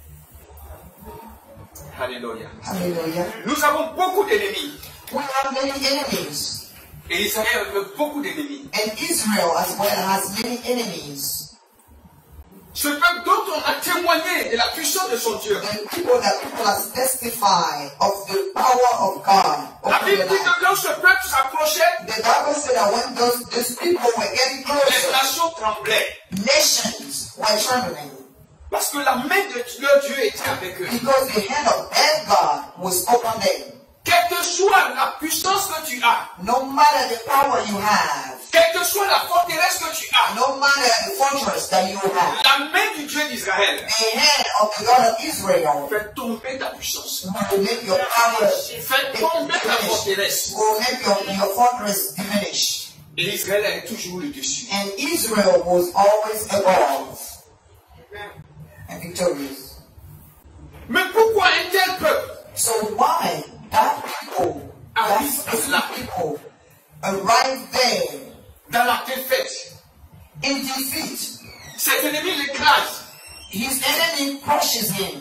Alléluia. Hallelujah. Nous avons beaucoup d'ennemis. We have many enemies. Et Israël avait beaucoup d'ennemis. And Israel as well has many enemies. Ce peuple dont on a témoigné de la puissance de son Dieu. And people that people have testified of the power of God. La over Bible their dit life. que quand ce peuple s'approchait, The Bible said that when those, those people were getting les closer, nations tremblaient. nations were trembling. Parce que la main de leur Dieu était avec eux. Because the hand of their God was upon them. Quelle que soit la puissance que tu as, No matter the power you have, quelle que soit la forteresse que tu as, no matter the fortress that you have, la main du Dieu d'Israël the hand of the God of Israel fait tomber ta puissance. will make your power Fait tomber ta diminish, forteresse. will make your, your fortress diminish. Et Israël avait toujours le dessus. And Israel was always above and victorious. Mais pourquoi un tel peuple So why that people, that specific people, arrived there dans la défaite, in defeat? cet ennemi l'écrase? His enemy crushes him.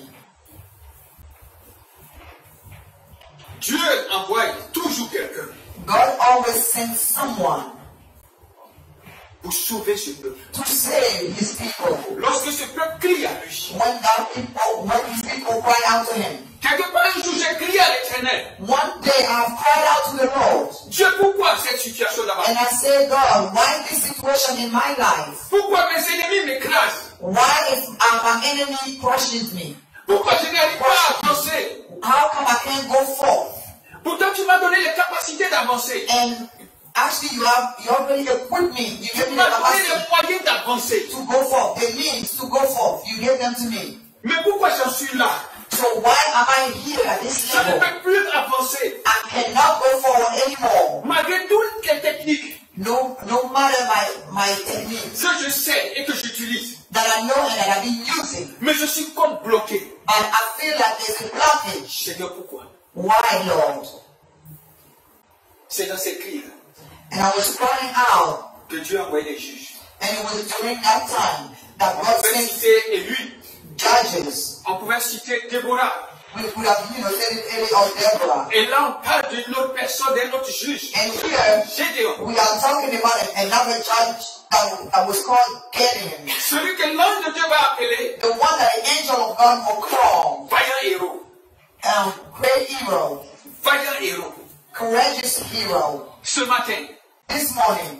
Dieu envoie toujours quelqu'un God always sends someone pour sauver ce peuple. to save his people. Lorsque ce peuple crie à lui, When that people, when his people cry out to him, quelque part un jour j'ai crié à l'Éternel. one day I've cried out to the Lord, Dieu, pourquoi cette situation là-bas? and I said, God, why this situation in my life? Pourquoi mes ennemis m'écrasent? Why is uh, my enemy crushes me? Pourquoi je n'arrive pas à avancer? How come I can't go forth? Pourtant tu m'as donné les capacités d'avancer. And actually, you have you already equipped me. You Tu gave me the m'as donné capacity les moyens d'avancer. to go forth, the means to go forth. You gave them to me. Mais pourquoi j'en suis là? So why am I here at this Je ne level? peux plus avancer. I cannot go forward anymore. Malgré toutes les techniques No, no matter my my techniques que je sais et que j'utilise. that I know and that I've been using, Mais je suis comme bloqué. and I feel like there's a blockage. Seigneur, pourquoi? Why, Lord? C'est dans ces cris And I was crying out, que Dieu a envoyé les juges. and it was during that time that On God pouvait sent citer Élie. judges. On pouvait citer Déborah. We could have, you know, said it early or Deborah. Et là, on parle d'une autre personne, d'un autre juge. And here Gédéon. we are talking about another judge that, that was called Gideon. Celui que l'ange de Dieu va appeler The one that the angel of God will call vaillant héros. um, great hero, Vaillant héros. courageous hero. Ce matin, This morning,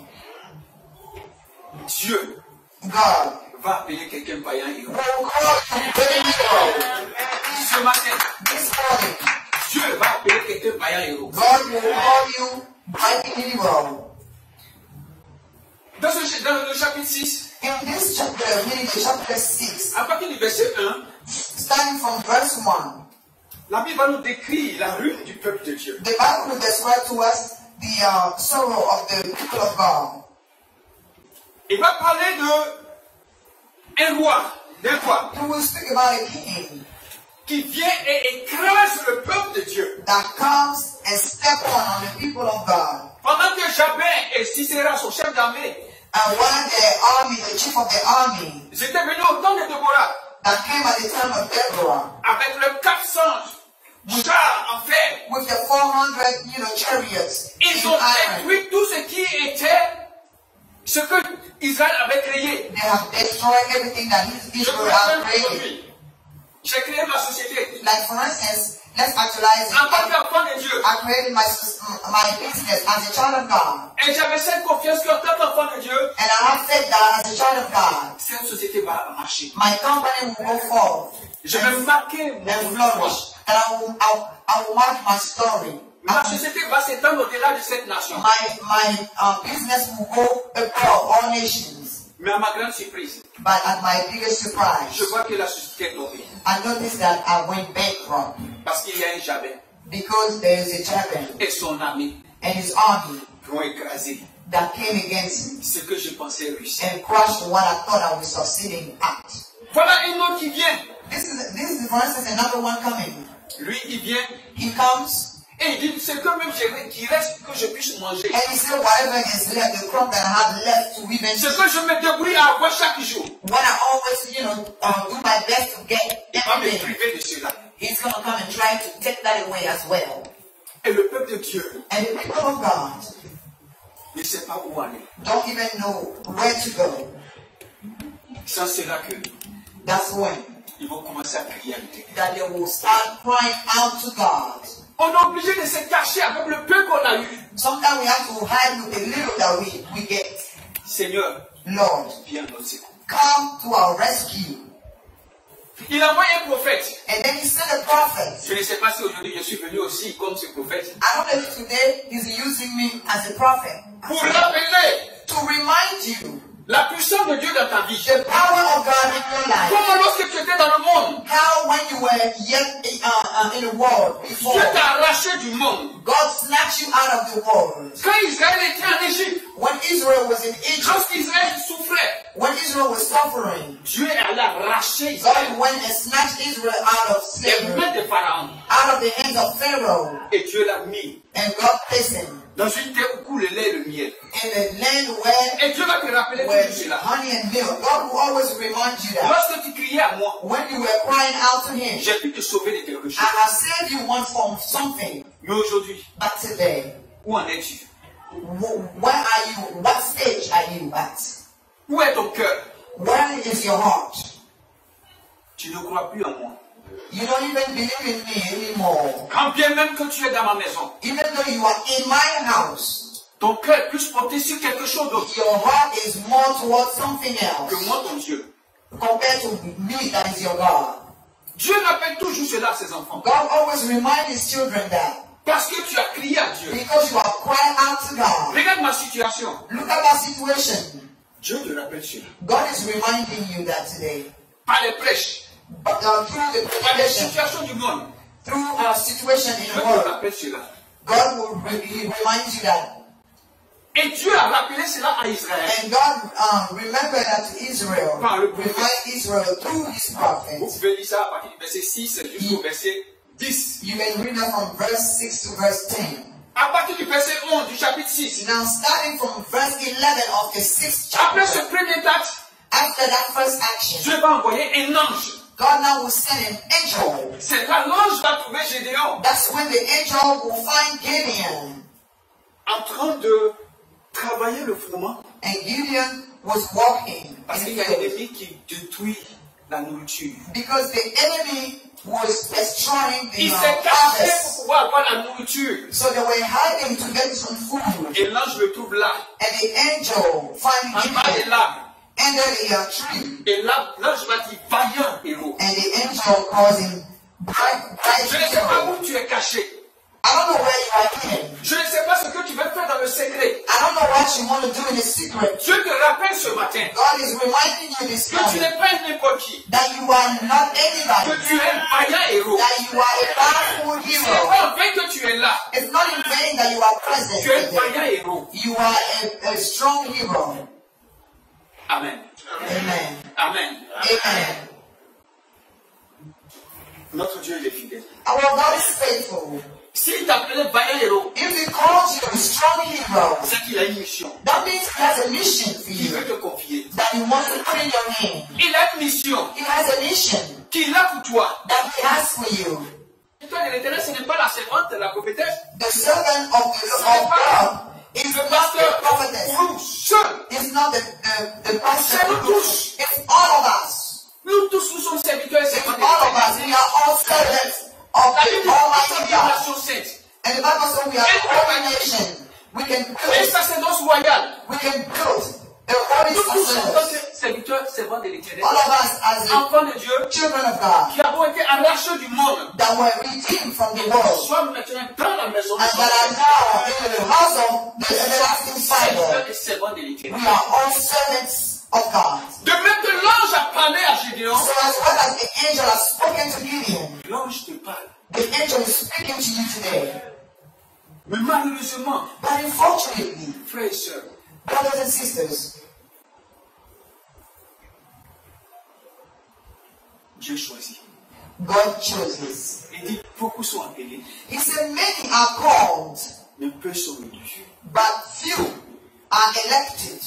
Dieu God va appeler quelqu'un vaillant héros. will call you great hero. Ce matin, This morning, Dieu va appeler quelqu'un vaillant héros. God will call you bright evil. Dans, ce, dans le chapitre six, In this chapter, meaning the chapter six, à partir du verset un, starting from verse one, la Bible va nous décrire la ruine du peuple de Dieu. the Bible will describe to us the uh, sorrow of the people of God. Il va parler de un roi, d'un roi, He will speak about a king qui vient et écrase le peuple de Dieu. that comes and steps on, on the people of God. Pendant que Jabin et Sisera, son chef d'armée, And one the army, the chief of the army, ils étaient venus au temps de Déborah that came at the time of Deborah, avec leurs quatre cents chars en fer. with the four hundred, you know, chariots Ils in ont iron. détruit tout ce qui était ce que Israël avait créé. They have destroyed everything that Je Israel vous has rappelle created. aujourd'hui, j'ai créé ma société. Like for instance, let's actualize En tant it. qu'enfant de Dieu. I created my my business as a child of God, Et j'avais cette confiance qu'en tant qu'enfant de Dieu, and I have faith that as a child of God, cette société va marcher. my company will go forth Je vais marquer and mon flourish. And I will, I will, I will mark my story. Ma société va s'étendre au-delà de cette nation. My my uh, business will go across all nations. Mais à ma grande surprise, But at my biggest surprise, je vois que la société est tombée. I noticed that I went bankrupt Parce qu'il y a un Jabin because there is a champion et son ami and his army qui ont écrasé that came against me ce que je pensais réussir. and crushed what I thought I was succeeding at. Voilà un autre qui vient. This is this is for instance another one coming. Lui, il vient He comes et il dit, c'est quand même qu'il reste que je puisse manger. and he said whatever is left, the crop that I have left to even C'est que je me débrouille à avoir chaque jour. when I always, you know, uh, do my best to get Il va me everything. priver de cela. He's gonna come and try to take that away as well. Et le peuple de Dieu And the people of God ne sait pas où aller. don't even know where to go. Ça sera que That's when ils vont commencer à crier à Dieu. that they will start crying out to God. On est obligé de se cacher avec le peu qu'on a eu. Sometimes we have to hide with the little that we, we get. Seigneur, Lord, viens à notre secours. come to our rescue. Il envoie un prophète. And then he sent a prophet. Je ne sais pas si aujourd'hui je suis venu aussi comme ce prophète. I don't know if today he's using me as a prophet. Pour rappeler To remind you la puissance de Dieu dans ta vie. the power of God in your life. Comment lorsque tu étais dans le monde, How when you were yet uh, uh, in the world before, Dieu t'a arraché du monde. God snatched you out of the world. Quand Israël était en Égypte, When Israel was in Egypt, lorsqu'Israël souffrait, when Israel was suffering, Dieu allait arracher Israël God went and snatched Israel out of des slavery, mains de Pharaon. out of the hands of Pharaoh, Et Dieu l'a mis and God placed him dans une terre où coule le lait et le miel. in the land where, Et Dieu va te rappeler where tout cela. honey and milk. God will always remind you that Lorsque tu criais à moi, when you were crying out to Him, j'ai pu te sauver de quelque I chose. have saved you once from something. Mais aujourd'hui, But today, où en es-tu? wh- where are you? What stage are you at? Où est ton cœur? Where is your heart? Tu ne crois plus en moi. You don't even believe in me anymore. Quand bien même que tu es dans ma maison, Even though you are in my house, ton cœur est plus porté sur quelque chose d'autre your heart is more towards something que else moi, ton Dieu. compared to me that is your God. Dieu rappelle toujours cela à ses enfants. God always reminds His children that Parce que tu as crié à Dieu. because you are crying out to God. Regarde ma situation. Look at that situation. Dieu te rappelle cela. God is reminding you that today. Par les prêches, But uh, through the par les situation, situations du monde, through a situation in Dieu the te world, rappelle cela. God will re- He reminds you that. Et Dieu a rappelé cela à Israël. And God um, remembered that to Israel. Par le prophète. Remind Israel through His Vous prophets. pouvez lire ça à partir du verset six jusqu'au verset dix. You can read that from verse six to verse ten. À partir du verset onze du chapitre six. Now, starting from verse eleven of the sixth Après ce chapter, premier acte, after that first action, Dieu va envoyer un ange. God now will send an angel. C'est quand l'ange va trouver Gédéon That's when the angel will find Gideon. en train de travailler le froment. And Gideon was walking Parce in qu'il the y a field. l'ennemi qui détruit la nourriture. Because the enemy was destroying the Il uh, s'est caché pour harvest. pouvoir avoir la nourriture. So they were hiding to get some food. Et l'ange le trouve là, And the angel finding en bas de Gideon l'arbre. under the uh, tree. Et là, l'ange va dire, vaillant héros. And the angel calls him bright, bright Je ne sais pas hero. où tu es caché. I I don't know where you are hidden. Je ne sais pas ce que tu veux faire dans le secret. I don't know what you want to do in the secret. Dieu te rappelle ce matin God is reminding you this que tu morning n'es pas n'importe qui. that you are not Que anybody. tu es un vaillant héros. That you are a powerful Ce n'est hero. pas en vain que tu es là. It's not in vain that you are present. Tu es un today. vaillant héros. You are a, a strong hero. Amen. Amen. Amen. Amen. Notre Dieu il est fidèle. Our God is faithful. S'il t'appelait vaillant héros, If He calls you a strong hero, c'est qu'il a une mission. that means He has a mission for Il veut you. te confier. That He wants to put in your name. Il a une mission He has a mission qu'il a pour toi. that He has for you. Toi de l'Éternel, ce n'est pas la servante, la prophétesse. The servant of the of God is Le not the pasteur prophetess. pour nous seuls. It's not the, the, the pastor. C'est nous tous. It's all of us. Nous tous, nous sommes serviteurs et It's servantes de all of us. l'Éternel. We are all servants of La the Bible dit que Almighty nous sommes une God. nation sainte. And the Bible says we are a holy nation. We can Et build. sacerdoce royale. We can build a holy Nous tous, en tant sacerdoce. que serviteurs, servants de l'Éternel. All of us as the Enfants de Dieu, children of God qui avons été arrachés du monde. that were redeemed from the world Sommes maintenant dans la maison de and that are now in the house of the everlasting serviteurs Father. et servants de l'Éternel. We are all servants of God. De même que l'ange a parlé à Gédéon, So as well as the angel has spoken to Gideon, l'ange te parle. the angel is speaking to you today. Mais malheureusement, But unfortunately, frères et sœurs, brothers and sisters, Dieu choisit. God chooses. Il dit, beaucoup sont appelés, He said, many are called, mais peu sont élus. but few are elected.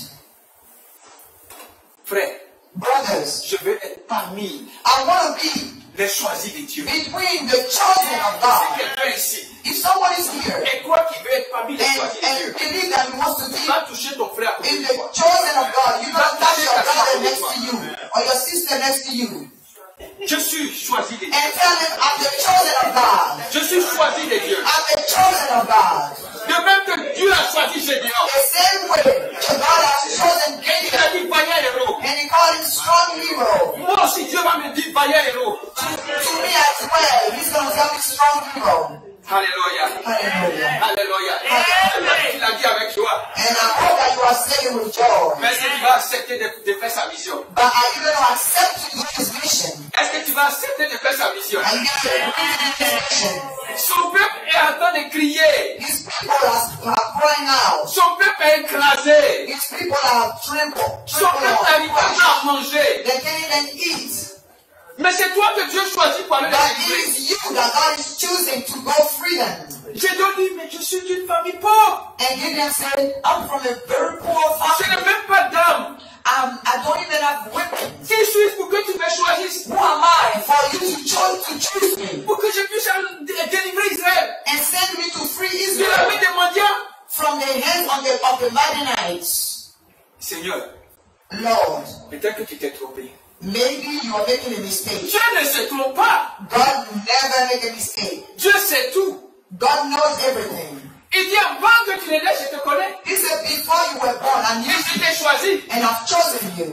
Frère, Brothers, je veux être parmi I want to be les choisis de Dieu. between the chosen of Si God. quelqu'un ici, If someone is here et toi qui veux être parmi les and, choisis de and Dieu, believe that he wants to tu be vas toucher ton frère à côté in de the toi. chosen of God, you don't touch your brother next to you or your sister next to you. Je suis choisi de Dieu. And tell him, I'm the chosen of God. Je suis choisi de Dieu. I'm the chosen of God. De même que Dieu a choisi Gédéon. The same way that God has chosen Et il Gideon a dit vaillant héros. and he called him strong hero. Moi aussi, Dieu va me dire vaillant héros. To, to me as well, he's going to tell me strong hero. Alléluia. Hallelujah. Alléluia. Il a dit avec joie. And I hope that you are saying with joy. Mais est-ce que tu vas accepter de, de faire sa mission? But are you going to accept to do his mission? Est-ce que tu vas accepter de faire sa mission? Are you going to agree to do his mission? Son peuple est en train de crier. These people are, are crying out. Son peuple est écrasé. These people are trampled. Son peuple n'arrive pas à manger. They can't even eat. Mais c'est toi que Dieu choisit pour aller But les it délivrer. is you that God is choosing to go free them. Gédéon dit, mais je suis d'une famille pauvre. And Gideon said, I'm from a very poor Je n'ai family. même pas d'âme. Um, I don't even have women. Qui suis-je pour que tu me choisisses? Who am I for you to choose to choose me Pour que je puisse aller dé- délivrer Israël and send me to free de la main Israel des mendiants? from the hands of the, of the Midianites? Seigneur, Lord, peut-être que tu t'es trompé. maybe you are making a mistake. Dieu ne se trompe pas. God never make a mistake. Dieu sait tout. God knows everything. Il dit avant que tu ne naisses, je te connais. He said, before you were born, I Et knew je you t'ai choisi. and I've chosen you.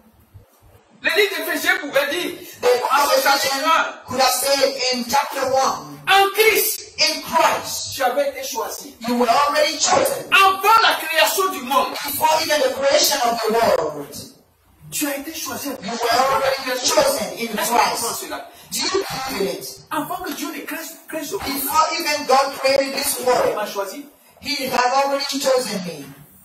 Le livre d'Éphésiens pouvait dire, The book en of ce chapitre Ephesians un, could have said in chapter one, en Christ, in Christ, tu avais été choisi. you were already chosen Avant la création du monde, before even the creation of the world. tu as été choisi. You were already chosen in Est-ce que tu comprends Christ. cela? Do you believe in it? Avant que Dieu ne crée, crée ce monde, Before even God created this il world, m'a choisi. He has already chosen me.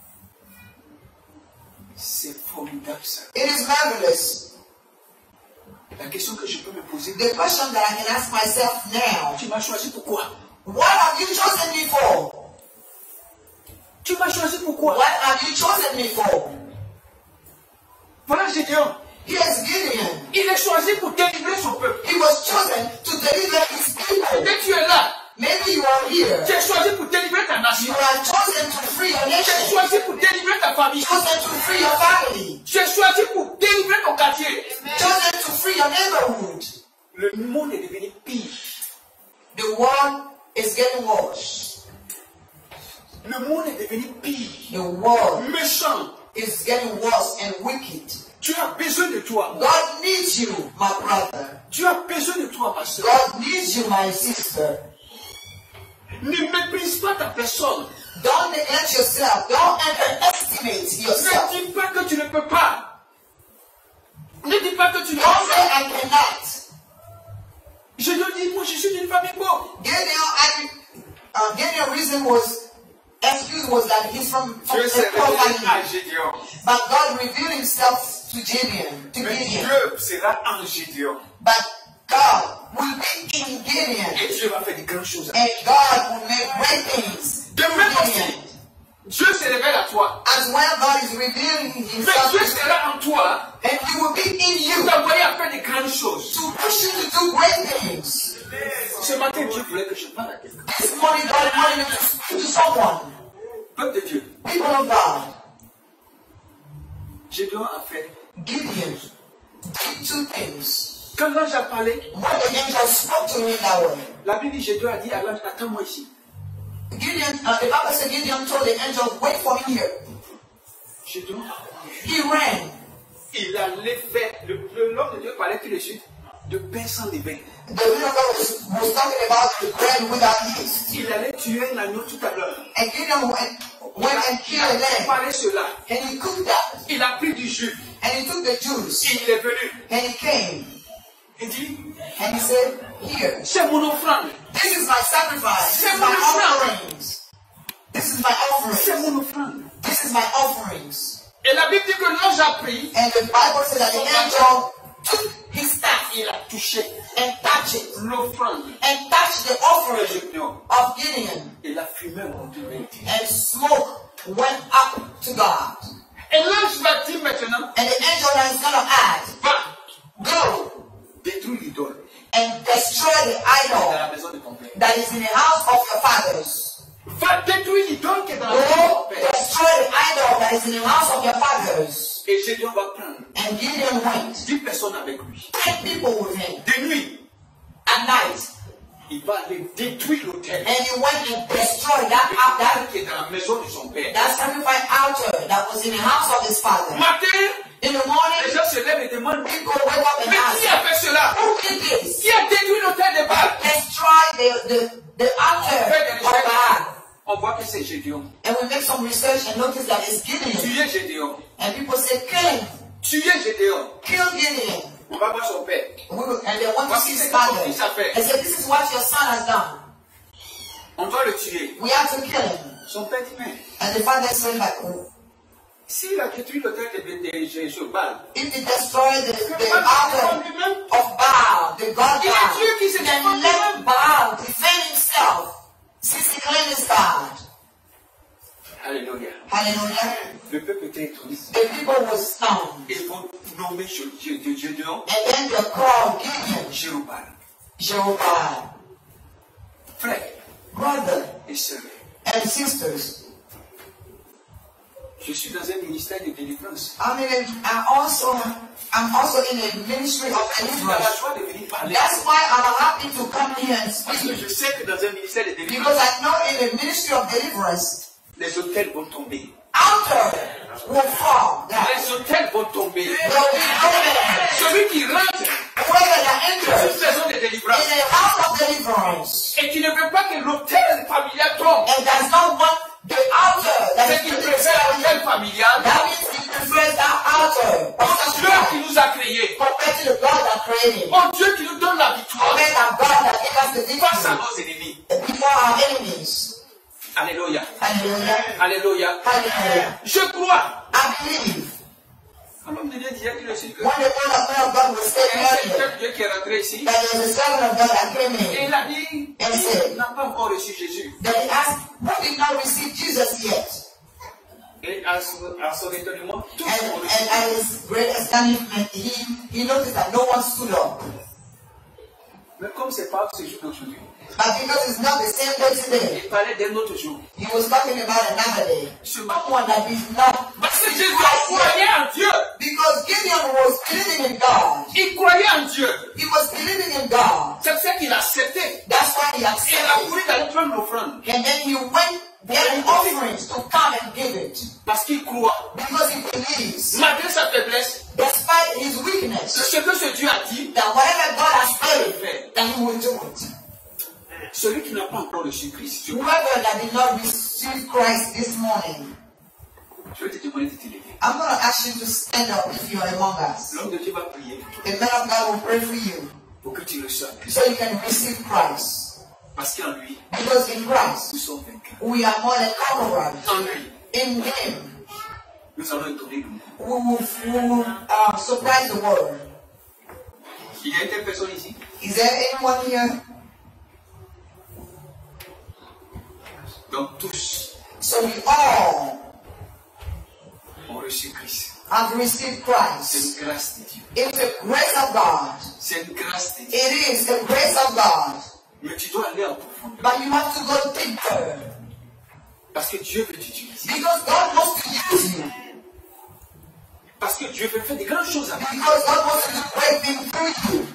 C'est formidable ça. It is marvelous. La question que je peux me poser, The question that I can ask myself now, tu m'as choisi pourquoi? what have you chosen me for? Tu m'as choisi pourquoi? What have you chosen me for? Voilà Gédéon. Here's Gideon. Il est choisi pour délivrer son peuple. He was chosen to deliver his people. Et tu es là. Maybe you are here. Tu es choisi pour délivrer ta You nation. are chosen to free your Tu es nation. choisi pour délivrer ta famille. Chosen to free your family. Tu es choisi pour délivrer ton quartier. Chosen to free your neighborhood. Le monde est devenu pire. The world is getting worse. Le monde est devenu pire. The world Méchant. is getting worse and wicked. Tu as besoin de toi. God needs you, my brother. Tu as besoin de toi, ma soeur. God needs you, my sister. Ne méprise pas ta personne. Don't neglect yourself. Don't underestimate yourself. Ne dis pas que tu ne peux pas. Ne dis pas que tu ne peux Don't say pas. I cannot. Je te dis, moi je suis d'une famille pauvre. Gideon, I, uh, Gideon's reason was, excuse was that he's from, from Dieu s'est a poor révélé à family. Gédéon. But God revealed himself to Gideon, to Mais Gideon. Dieu sera en Gédéon. But God will be in Gideon. Et Dieu va faire de grandes choses. And God will make great things De through même Gideon. aussi, Dieu se révèle à toi. As well, God is revealing Mais himself Dieu to you. sera en toi And he will be in pour you t'envoyer à faire de grandes choses. to push you to do great things. Ce matin, Dieu voulait que je parle à quelqu'un. This morning, God wanted you to speak to someone. Peuple de Dieu, People of God, Gédéon a fait. Gideon did two things. Quand l'ange a parlé, When the angel spoke to him that way, la Bible dit Gédéon a dit à l'ange, attends-moi ici. Gideon, uh, the Bible said Gideon told the angel, wait for me here. Gédéon, He ran. il allait faire, le, le, l'homme de Dieu parlait tout de suite de pain sans levain. The little girl was, was talking about the bread without yeast. Il allait tuer un agneau tout à l'heure. And Gideon went, went and Il killed a a lamb. préparé cela. And he cooked that. Il a pris du jus. And he took the juice. Il est venu. And he came. Il dit, And he said, here, c'est mon offrande. this is my sacrifice. This is my offerings. This is my C'est offerings. mon offrande. This is my offerings. Et la Bible dit que l'ange a pris, And the Bible says that the angel took his staff il a touché and touched it. l'offrande And touched the de offering Gédéon. of Gideon. Et la fumée montait. And smoke went up to God. Et l'ange va dire maintenant, And the angel that is going to add, va, go détruire l'idole and destroy the dans la idol maison de ton père. that is in the house of your fathers. Va détruire l'idole qui est dans la maison de Go ton père. destroy the idol that is in the house of your fathers. Et Gédéon va prendre And Gideon went. dix personnes avec lui. Ten people with him De nuit, at night. il va aller détruire l'autel And he went and destroyed that, uh, that, qui est dans la maison de son père. that sacrifice altar that was in the house of his father. Matin, In the les morning, gens se lèvent et demandent, mais people wake up and qui a ask, fait cela? who did this? Qui a détruit l'autel de Baal? Destroy the, the, the altar Fait des of recherches. Baal. On voit que c'est Gédéon. And we make some research and notice that it's Gideon. Tuer Gédéon. And people say, kill him. Tuer Gédéon. Kill Gideon. On va voir son père. We will- And they want to see Voici his ce que ton father. fils a fait. They say, this is what your son has done. On doit le tuer. We have to kill him. Son père dit, mais And the father said, like, oh, s'il a détruit l'autel de, de, de, de Baal, if he destroyed the, the Baal se défend altar lui-même. of Baal, the god Il est Dieu qui se Baal, défend then let lui-même. Baal defend himself, since he claimed his God. Alléluia. Hallelujah. Le peuple était étonné. The people were stunned. Ils vont nommer Gé- Gé- Gé- Gédéon And then they called Gideon, Jérubal. Jerubbaal, Frère brother et sœur, and sisters. je suis dans un ministère de délivrance. I'm in a, I'm also, I'm also in a ministry of J'ai la deliverance. joie de venir parler. That's why I'm happy to come here and Parce que speak. je sais que dans un ministère de Because délivrance, I know in the ministry of deliverance, les hôtels vont tomber. altar will fall down. Les hôtels vont tomber. There will be open. Celui qui rentre Whoever that dans une enters maison de in délivrance the house of deliverance et qui ne veut pas que l'hôtel familial tombe, and does not want the altar that c'est is qu'il in the préfère l'hôtel familial that means he prefers that altar au Dieu qui nous a créés, compared to the God that created him. au Dieu qui nous donne la victoire Compared to God that gave us the face à victory nos ennemis. before our enemies. Alléluia. Hallelujah. Alléluia. Hallelujah. Je crois. I believe Un homme de Dieu disait qu'il aussi que when the word of man of God was said il y a un earlier serviteur de Dieu qui est rentré ici that there was a servant of God that came et in il a dit and said il n'a pas encore reçu Jésus. that he asked who did not receive Jesus yet. Et à son, à son étonnement, tout le And, monde and at his great astonishment, he, he noticed that no one stood up. Mais comme c'est pas ce jour d'aujourd'hui, But because it's not the same day today, il parlait d'un autre jour. he was talking about another day. Ce matin. Someone that is not. Parce que Jésus croyait en Dieu. Because Gideon was believing in God. Il croyait en Dieu. He was believing in God. C'est ça qu'il a accepté. That's why he Et il a accepted. voulu d'aller prendre l'offrande. And then he went getting offerings to come and give it. Parce qu'il croit. Because he believes, Malgré sa faiblesse, despite his que weakness, ce que ce Dieu a dit, that whatever God has said, that he will do it. Celui qui n'a pas encore reçu Christ, whoever that did not receive Christ this morning, je vais te demander de te lever. I'm going to ask you to stand up if you are among us. L'homme de Dieu va prier The man of God will pray for you pour que tu reçoives Christ. so you can receive Christ. Parce qu'en lui, Because in Christ, nous sommes vaincus. we are more than conquerors. En lui, In Him, nous allons étonner le monde. we will, we will uh, surprise the world. Il y a une personne ici. Is there anyone here? Donc tous So we all ont reçu Christ. have received C'est Christ. une grâce de Dieu. It's the grace of God. C'est une grâce de Dieu. It is the grace of God. Mais tu dois aller en profondeur. But you have to go deeper. Parce que Dieu veut t'utiliser. Because God wants to use you. Parce que Dieu veut faire des grandes choses avec toi. Because God wants to do great things through you.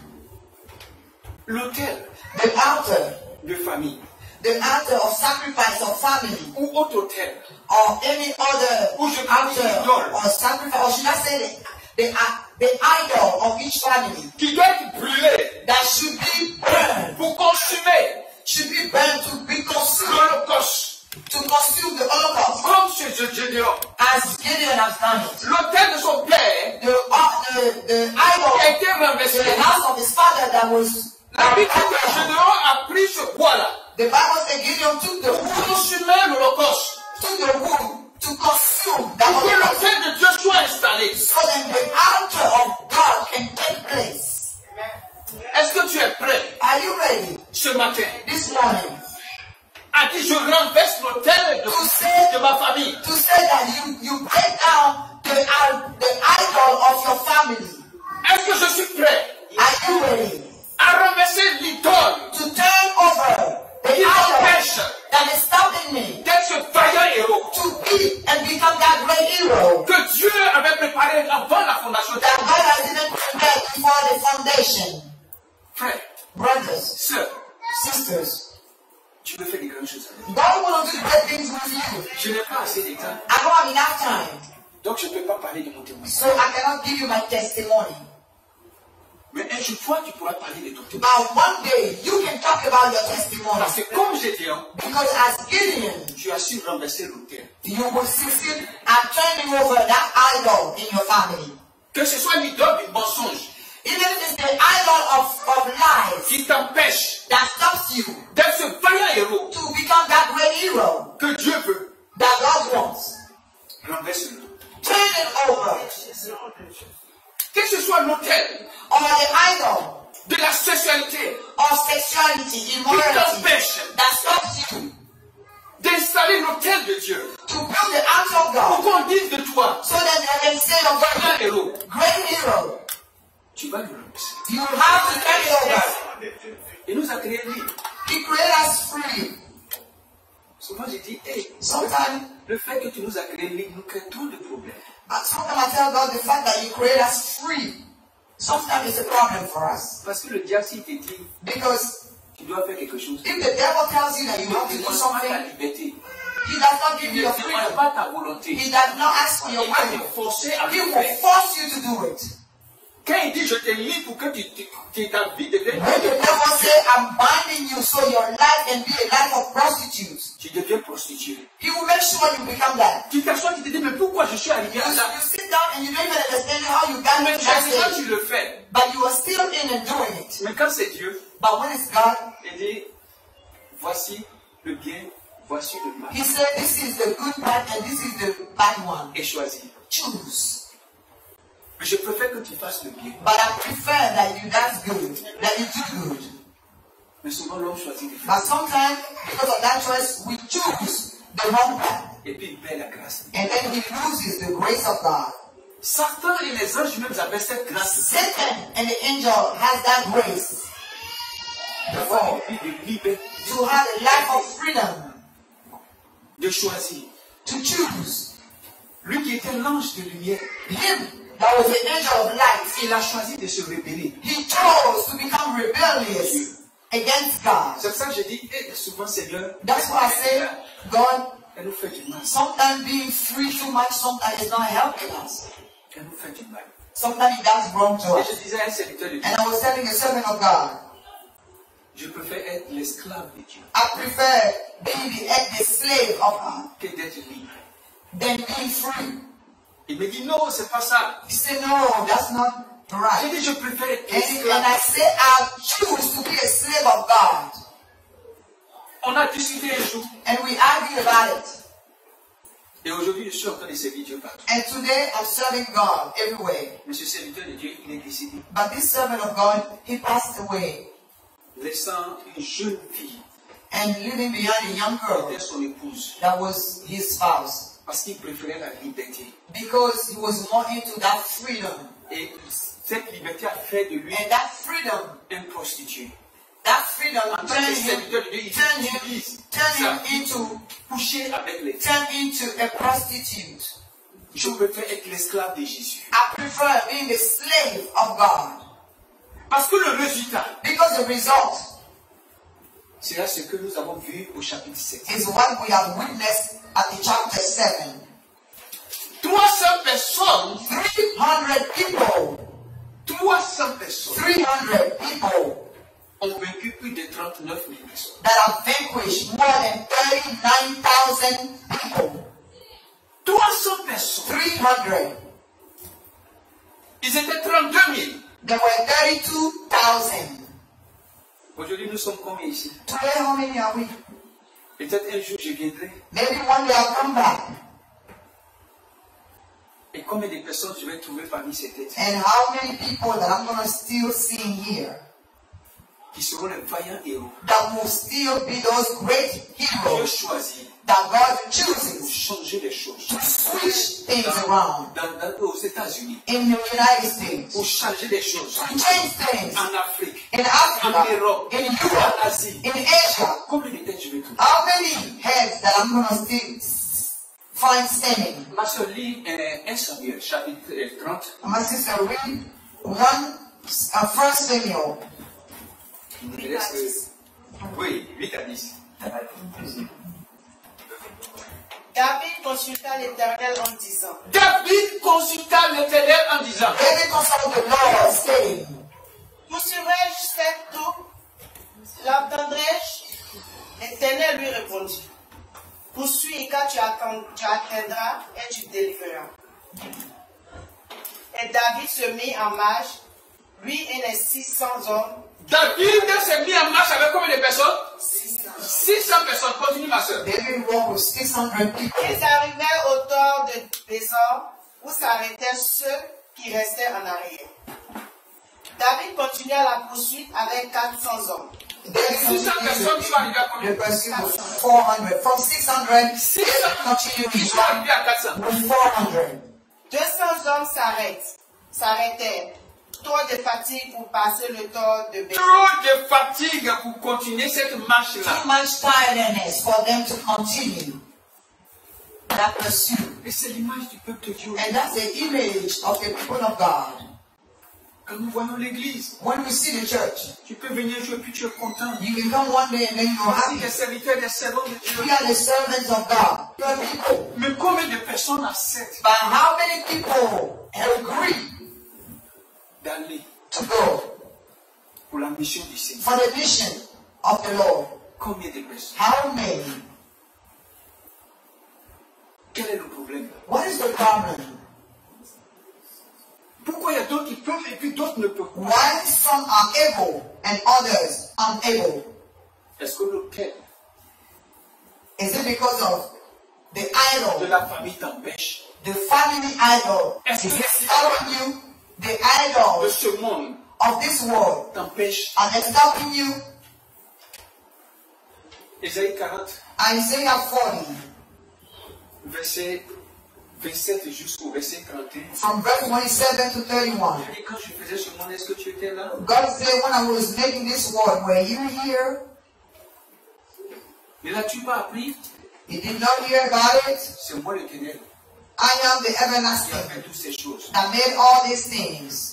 L'autel The altar, de famille the altar of sacrifice of family, ou autre autel or any other Ou je peux altar dire idole. or sacrifice, or should I say the, the, uh, the idol of each family qui doit être brûlé that should be burned, pour consumer should be burned to be consumed, l'Holocauste. to consume the Holocaust, Comme chez Gédéon. as Gideon has done it. L'autel de son père The, uh, the, the qui a idol, été renversé. the house of his father that was, La Bible dit que Gédéon a pris ce bois-là the Bible says Gideon took the pour wood, consumer l'Holocauste. took the wood to consume that Pour que Holocaust, l'autel de Dieu soit installé. so that the altar of God can take place. Est-ce que tu es prêt Are you ready ce matin this morning à dire je renverse l'autel de, to say, de ma famille? to say that you, you break down the, uh, the idol of your family? Est-ce que je suis prêt Are you ready à renverser l'idole to turn over the qui idol m'empêche that is stopping me d'être ce vaillant héros to be and become that great hero que Dieu avait préparé avant la fondation de that God has even prepared before the foundation? frère, Brothers, sœur, sisters, tu veux faire des grandes choses avec. God will do great things with you. Je n'ai pas assez de temps, I don't have enough time, donc je ne peux pas parler de mon témoignage. so I cannot give you my testimony. Mais un jour, toi, tu pourras parler de ton témoignage. But one day you can talk about your testimony. Parce que comme Gédéon, Because as Gideon, tu as su renverser l'autel. you will succeed at turning over that idol in your family. Que ce soit l'idole du mensonge Even if it's the idol of, of lies qui t'empêche that stops you d'être ce vaillant héros to become that great hero que Dieu veut, that God wants. renverse-le. Turn it over. Que ce soit l'autel Or the idol de la sexualité of sexuality, qui immorality t'empêche that stops you d'installer l'autel de Dieu to build the altar of pour God qu'on dise de toi, so that they can say of vaillant God, héros, great hero. tu vas le renverser. You have to turn it over. Il nous a créé libre. He created us free. Souvent j'ai dit, hey, Sometimes, le fait que tu nous as créé libre nous crée trop de problèmes. uh, sometimes I tell God the fact that you created us free. Sometimes it's a problem for us. Parce que le diable, s'il te dit, Because tu dois faire quelque chose, if the devil tells you that you have to il ne do demande pas ta something, liberté. he does not give Il you ne your demande freedom. pas ta volonté. He does not ask for your Il va te will. forcer à He le will faire. force you to do it. Quand il dit je te lis pour que tu, tu, tu, ta vie devienne When the devil say, I'm binding you so your life can be a life of prostitutes, tu deviens prostituée. he will make sure you become that. Tu t'assois, tu te dis mais pourquoi je suis arrivé You, à ça? you sit down and you don't even understand how you got Mais to that quand stage. tu le fais, But you are still in and doing it. mais quand c'est Dieu, But when it's God, il dit voici le bien, voici le mal. he said, this is the good part and this is the bad one. Et choisis. Choose. Mais je préfère que tu fasses le bien. But I prefer that you that's good, that you do good. Mais souvent l'homme choisit de faire. But sometimes, because of that choice, we choose the wrong path. Et puis il perd la grâce. And then he loses the grace of God. Satan et les anges même avaient cette grâce. Satan and the angel has that grace D'avoir une vie de liberté, to have a life of freedom, de choisir. to choose. Lui qui était l'ange de lumière, Him that was the angel of light, il a choisi de se rebeller. he chose to become rebellious against God. C'est pour ça que je dis, eh, souvent Seigneur, That's why I say, God, elle nous fait du mal. sometimes being free too much, sometimes is not helping us. Elle nous fait du mal. Sometimes it does wrong to Et us. je disais à un serviteur de Dieu, And I was telling a servant of God, Je préfère être l'esclave de Dieu. I prefer being the, the slave of God que d'être libre. than being free. Il me dit non, c'est pas ça. He said, no, that's not J'ai right. dit je préfère être And, and esclave. I say, I choose to be a slave of God. On a discuté un jour. And we argued about it. Et aujourd'hui, je suis en train de servir Dieu partout. And today I'm serving God everywhere. Mais ce serviteur de Dieu, il est décédé. But this servant of God, he passed away. Laissant une jeune fille And leaving behind a young qui girl était son épouse. that was his spouse. Parce qu'il préférait la liberté. Because he was more into that freedom. Et cette liberté a fait de lui And that freedom, un prostitué. that freedom En tant turned que him, serviteur de Dieu, il turned him, utilise turned ça him into, coucher avec les femmes. turned into a prostitute. Je préfère être l'esclave de Jésus. I prefer being the slave of God. Parce que le résultat, Because the result c'est ce que nous avons vu au chapitre sept. is what we have witnessed at the chapter seven. trois cents personnes, three hundred people, trois cents personnes three hundred people ont vaincu plus de trente-neuf mille personnes. that have vanquished more than thirty-nine thousand people. trois cents personnes. three hundred. Ils étaient trente-deux mille. There were thirty-two thousand. Aujourd'hui, nous sommes combien ici? Today, how many are we? Peut-être un jour, je viendrai. Maybe one day I'll come back. Et combien de personnes je vais trouver parmi ces têtes And how many people that I'm going to still see here qui seront les vaillants héros that will still be those great Dieu heroes choisit that God pour chooses changer les choses. to switch things around Dans, dans, aux États-Unis, in the United States, pour changer les choses. to change things En Afrique, in en Africa, Europe, in en Europe, Asie. in Asia. Combien de têtes je vais trouver? How many heads that I'm going to still s- find standing? Ma soeur lit euh, un Samuel, chapitre euh, trente. My sister, read one, uh, First Samuel. Je laisse, euh, oui, huit à dix. David consulta l'Éternel en disant, David consulta l'Éternel en disant, David consulted the Lord, saying, poursuivrai-je cette troupe? L'entendrai-je? L'Éternel lui répondit, poursuis car tu, attends, tu atteindras et tu délivreras. Et David se mit en marche, lui et les six cents hommes. David s'est mis en marche avec combien de personnes? six cents. six cents personnes. Continue, ma soeur. David walked with six hundred people. Ils arrivèrent au tord de Bézor, où s'arrêtaient ceux qui restaient en arrière. David continua la poursuite avec quatre cents hommes. six cents personnes sont arrivées à The combien? pursuit was four hundred. From six hundred, six cents continued Ils his sont run arrivés à quatre cents. with four hundred. deux cents hommes s'arrêtent, s'arrêtèrent. Trop de fatigue pour passer le tord de Bézor. Trop de fatigue pour continuer cette marche-là. Too much tiredness for them to continue that pursuit. Et c'est l'image du peuple de Dieu. And that's the image of the people of God. Quand nous voyons l'église, When we see the church, tu peux venir jouer puis tu es content. you can come one day and then you're Voici happy. les serviteurs des servants de Dieu. We are the servants of God. We are people. Mais combien de personnes acceptent But how many people agree d'aller to go pour la mission du Seigneur? for the mission of the Lord? Combien de personnes? How many? Quel est le problème? What is the problem? Pourquoi il y a d'autres qui peuvent et puis d'autres ne peuvent pas? Why some are able and others unable? Est-ce que le cœur Is it because of the de idol, la famille t'empêche? the family idol? Est-ce Is que it si stopping you? The de idol ce monde of this world, t'empêche? are they stopping you? Ésaïe quarante, Isaiah forty, verset vingt-sept jusqu'au verset trente et un. from verse twenty-seven to thirty-one. Et quand je faisais ce monde, est-ce que tu étais là? God said, when I was making this world, were you here? Ne l'as-tu pas appris? You did not hear about it? C'est moi l'Éternel I am the qui a everlasting fait toutes ces choses. that made all these things.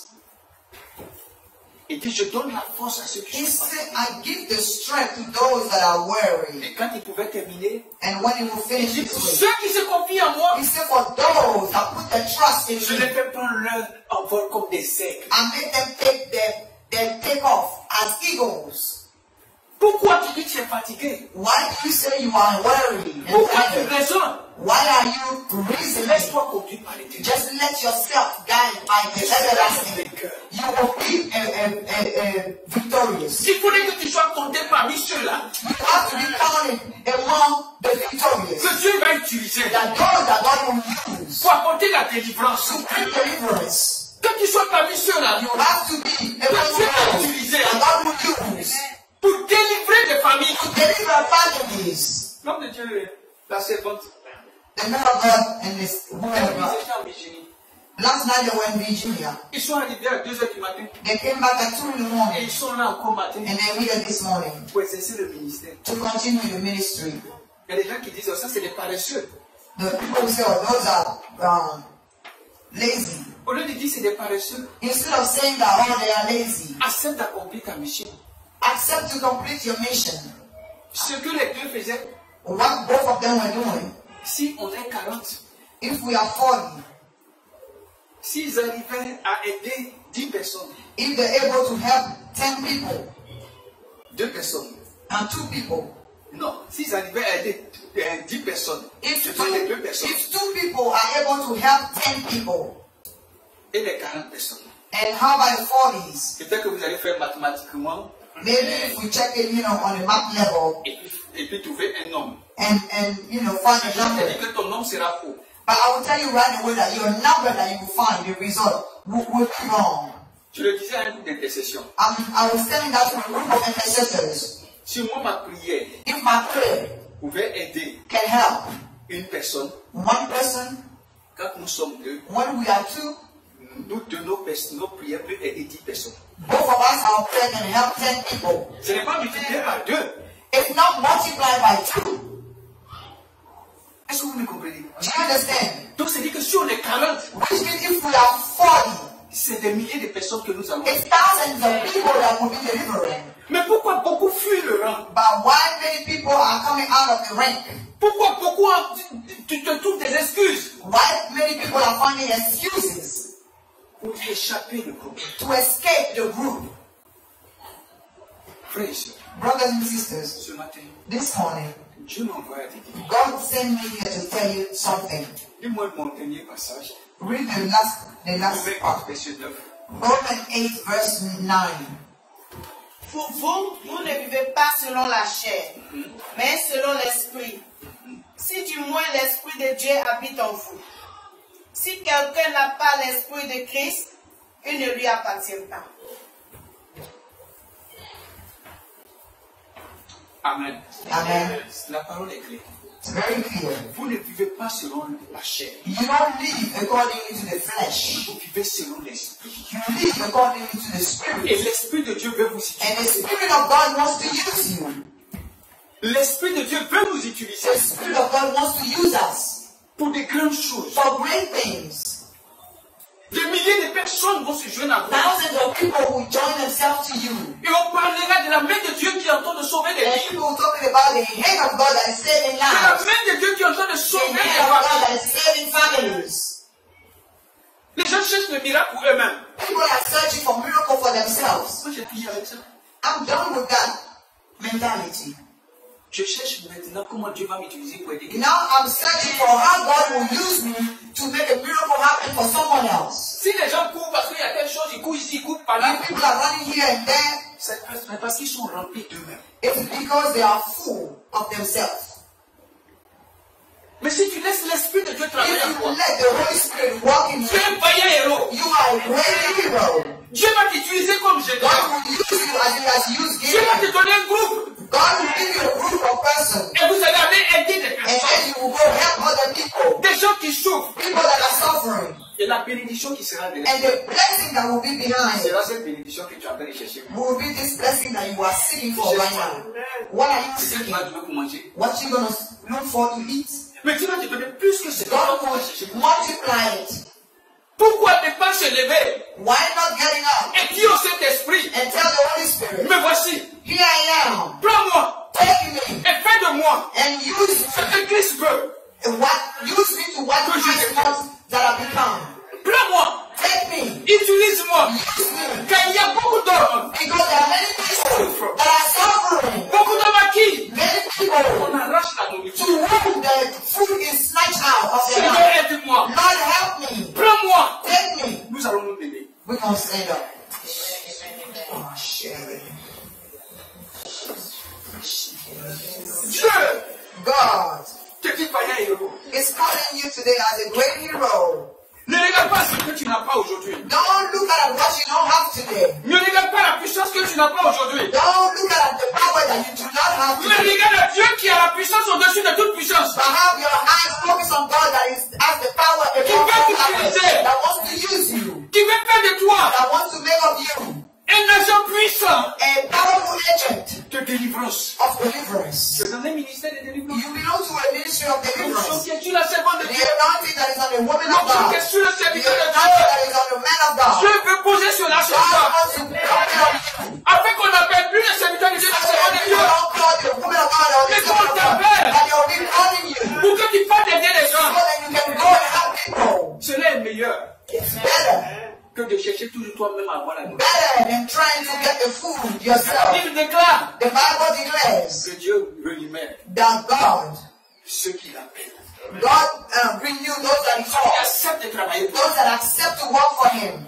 Et dit, je donne la force à ceux qui He sont said, fatigués. I give the strength to those that are weary. Et quand il pouvait terminer, And when he will il finish dit, this pour way, ceux qui se confient en moi, he said, for those that put their trust in je me, les fais prendre leur envol comme des aigles. I make them take their, their take off as eagles. Pourquoi tu dis que tu es fatigué? Why do you say you are worried? Pourquoi tu raisonnes? Why are you reasoning? Laisse-toi conduire par l'éternel. Just let yourself guide by the everlasting. You will be uh, uh, uh, uh, victorious. Il faudrait que tu sois compté parmi ceux-là. You have to be counted among the victorious. Que Dieu va utiliser. That God, that God will use Pour apporter la délivrance. to bring deliverance. Que tu sois parmi ceux-là. You have to be among Dieu va those utiliser. that God will use Pour délivrer des familles. to deliver families. L'homme de Dieu, la servante. The man of God and this woman of Ils God. étaient en Virginie. Last night they were in Virginia. Ils sont arrivés à deux heures du matin. They came back at two in the Et morning ils sont là encore matin. and they waited this morning Pour exercer le ministère. to continue the ministry. Il y a des gens qui disent, oh, ça c'est des paresseux. The people say, oh, those are um, lazy. Au lieu de dire c'est des paresseux, Instead of saying that, oh, they are lazy, accepte d'accomplir ta mission. accept to complete your mission. Ce que les deux faisaient, What both of them were doing. si on est quarante, If we are forty, s'ils arrivaient à aider dix personnes, if they're able to help ten people deux personnes, and two people, non, s'ils arrivaient à aider euh, dix personnes, if ce two, sont les deux personnes, if two people are able to help ten people, et les quarante personnes. and how about the forties? Peut-être que vous allez faire mathématiquement Maybe if we check it, you know, on a map level et puis, et puis trouver un homme. and, and you know, find a Je te dis number. que ton homme sera faux. But I will tell you right away that your number that you will find, the result, will, will be wrong. Je le disais à un groupe d'intercession. Um, I was telling that to a group of intercessors. Si moi ma prière If my prayer pouvait aider can help une personne, one person, quand nous sommes deux, when we are two, nous deux, nos, pers- nos prières peuvent aider dix personnes. both of us, our prayer can help ten people. Ce n'est pas multiplié par deux. It's not multiplied by two. Est-ce que vous me comprenez? Do you understand? Donc c'est dit que si on est quarante, Which means if we are forty, c'est des milliers de personnes que nous allons. it's thousands of people that will be delivering. Mais pourquoi beaucoup fuient le rang? But why many people are coming out of the rank? Pourquoi beaucoup tu, tu te trouves des excuses Why many people are finding excuses pour échapper le groupe? to escape the group? Frères et sœurs, Brothers and sisters, ce matin, this morning, Dieu m'envoie à te dire. God sent me here to tell you something. Dis-moi mon dernier passage. Read the last, the last Romains part. quatre, verset neuf. Romans eight, verse nine. Pour vous, vous ne vivez pas selon la chair, mais selon l'esprit. Si du moins l'esprit de Dieu habite en vous. Si quelqu'un n'a pas l'esprit de Christ, il ne lui appartient pas. Amen. Amen. La parole est claire. It's very clear. Vous ne vivez pas selon la chair. You don't live according to the flesh. Vous vivez selon l'esprit. You live according to the Et spirit. l'esprit de Dieu veut vous utiliser. And the spirit of God wants to use you. L'esprit de Dieu veut nous utiliser The spirit of God wants to use us pour des grandes choses. for great things. Des milliers de personnes vont se joindre à vous. Thousands of people will join themselves to you. Et on parlera de la main de Dieu qui est en train de sauver des And vies. people talking about the hand of God that is saving De la lives. main de Dieu qui est en train de The sauver des hand of God familles. that is saving families. Les gens cherchent le miracle pour eux-mêmes. People are searching for miracle for themselves. Moi j'ai prié avec ça. I'm done with that mentality. Je cherche maintenant comment Dieu va m'utiliser pour aider quelqu'un. Now I'm searching for how God will use me to make a miracle happen for someone else. Si les gens courent parce qu'il y a quelque chose, ils courent ici, ils courent par là. If people are running here and there, C'est parce qu'ils sont remplis d'eux-mêmes. it's because they are full of themselves. Mais si tu laisses l'Esprit de Dieu travailler If en you toi, let the Holy Spirit walk in tu es you, un vaillant héros. you are a great hero. Dieu va t'utiliser comme je God dois. will use you as he has used Dieu va te Gideon. donner un groupe. God will give you a group of persons, Et vous allez aller aider des and personnes. then you will go help other people, Des gens qui souffrent. people that are suffering. Et la bénédiction qui sera derrière And the blessing that will be behind it sera cette bénédiction que tu es en train de chercher. will be this blessing that you are seeking for right now. What are you C'est ce que tu seeking? vas trouver pour manger. What you gonna look for to eat? Mais Dieu va te donner plus que ce que tu God vas will chercher. multiply it. Pourquoi ne pas se lever Why not getting up et dire au Saint-Esprit, and tell the Holy Spirit, me voici, here I am, prends-moi take me et fais de moi and use ce que Christ veut. me, what use me to what Christ wants that I become. Prends-moi, Take me, utilise-moi, use me, car il y a beaucoup d'hommes because there are many people that are suffering. Allons-nous lever. We're going to stand up. Oh, shit. Dieu God te dit pas un héros. is calling you today as a great hero. Ne regarde pas ce que tu n'as pas aujourd'hui. Don't look at what you don't have today. Ne regarde pas la puissance que tu n'as pas aujourd'hui. Don't look at the power that you do not have Mais today. regarde Dieu qui a la puissance au-dessus de toute puissance. But have your eyes focused on God that is, has the power above all powers, that wants to use you, Qui veut faire de toi that wants to make of you un agent puissant a powerful agent de délivrance. of deliverance. Tu es dans un ministère de délivrance. You belong to a ministry of Nous deliverance. sommes qui est sur la servante de The Dieu. anointing that is on the woman Nous of sommes God. qui est sur le The serviteur de anointing Dieu. that is on the man of God. Dieu veut poser sur la God servante. wants to come on Afin qu'on n'appelle plus le serviteur de Dieu, la servante de you. Dieu. Don't call the woman of God or the Mais man qu'on of God. t'appelle. That they'll be calling you. Pour que tu fasses aider les gens. So that you can go and help people. Cela est meilleur It's better. que de chercher toujours toi-même à avoir la nourriture. Better than trying to get the food La yourself. Bible déclare The Bible declares que Dieu remet that God, ceux qui l'appellent. God uh, renew those that He Qui calls, acceptent de travailler pour those that accept to work for Him.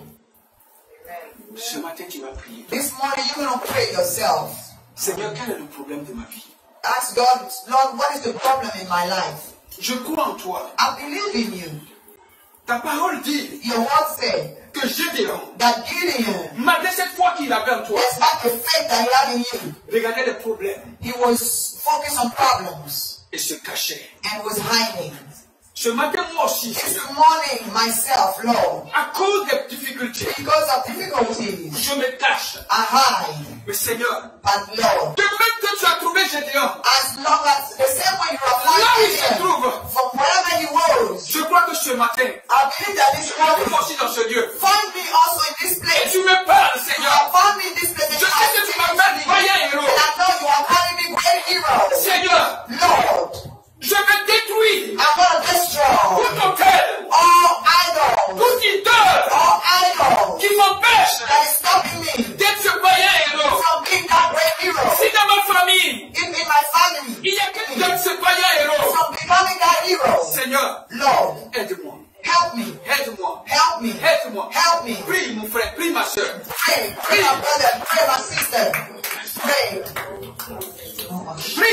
ce matin, tu vas prier. This morning you're going to pray yourself. Seigneur, quel est le problème de ma vie? Ask God, Lord, what is the problem in my life? Je crois en toi. I believe in you. Ta parole dit Your word said que Gédéon, that Gideon, malgré cette foi qu'il avait en toi, despite the faith that he had in you, regardait les problèmes he was focused on problems et se cachait. and was hiding. Ce matin, moi aussi, This Seigneur, morning, myself, Lord, à cause des difficultés, because of difficulties, je me cache. I hide. Mais Seigneur, But Lord, de même que tu as trouvé Gédéon, as long as the same way you have là où il found se Gideon, trouve, from wherever he was, je crois que ce matin, I believe that this tu me trouves morning, aussi dans ce lieu. find me also in this Et place. tu me parles, You Seigneur. have found me in this place. Je sais que tu m'appelles voyant héros. And I know you are calling me great hero. Seigneur, Lord, je vais détruire I'm going to destroy tout hôtel, all idols, tout idole all idols qui m'empêche that is stopping me d'être ce voyant héros. from being that great hero. Si dans ma famille, In, in my family, il y a quelqu'un d'être ce voyant héros, from becoming that hero. Seigneur, Lord, aide-moi, help me, aide-moi, help me, aide-moi. help me. Prie mon frère, prie ma soeur. Pray, pray my brother, pray my sister. Pray. Oh my Prie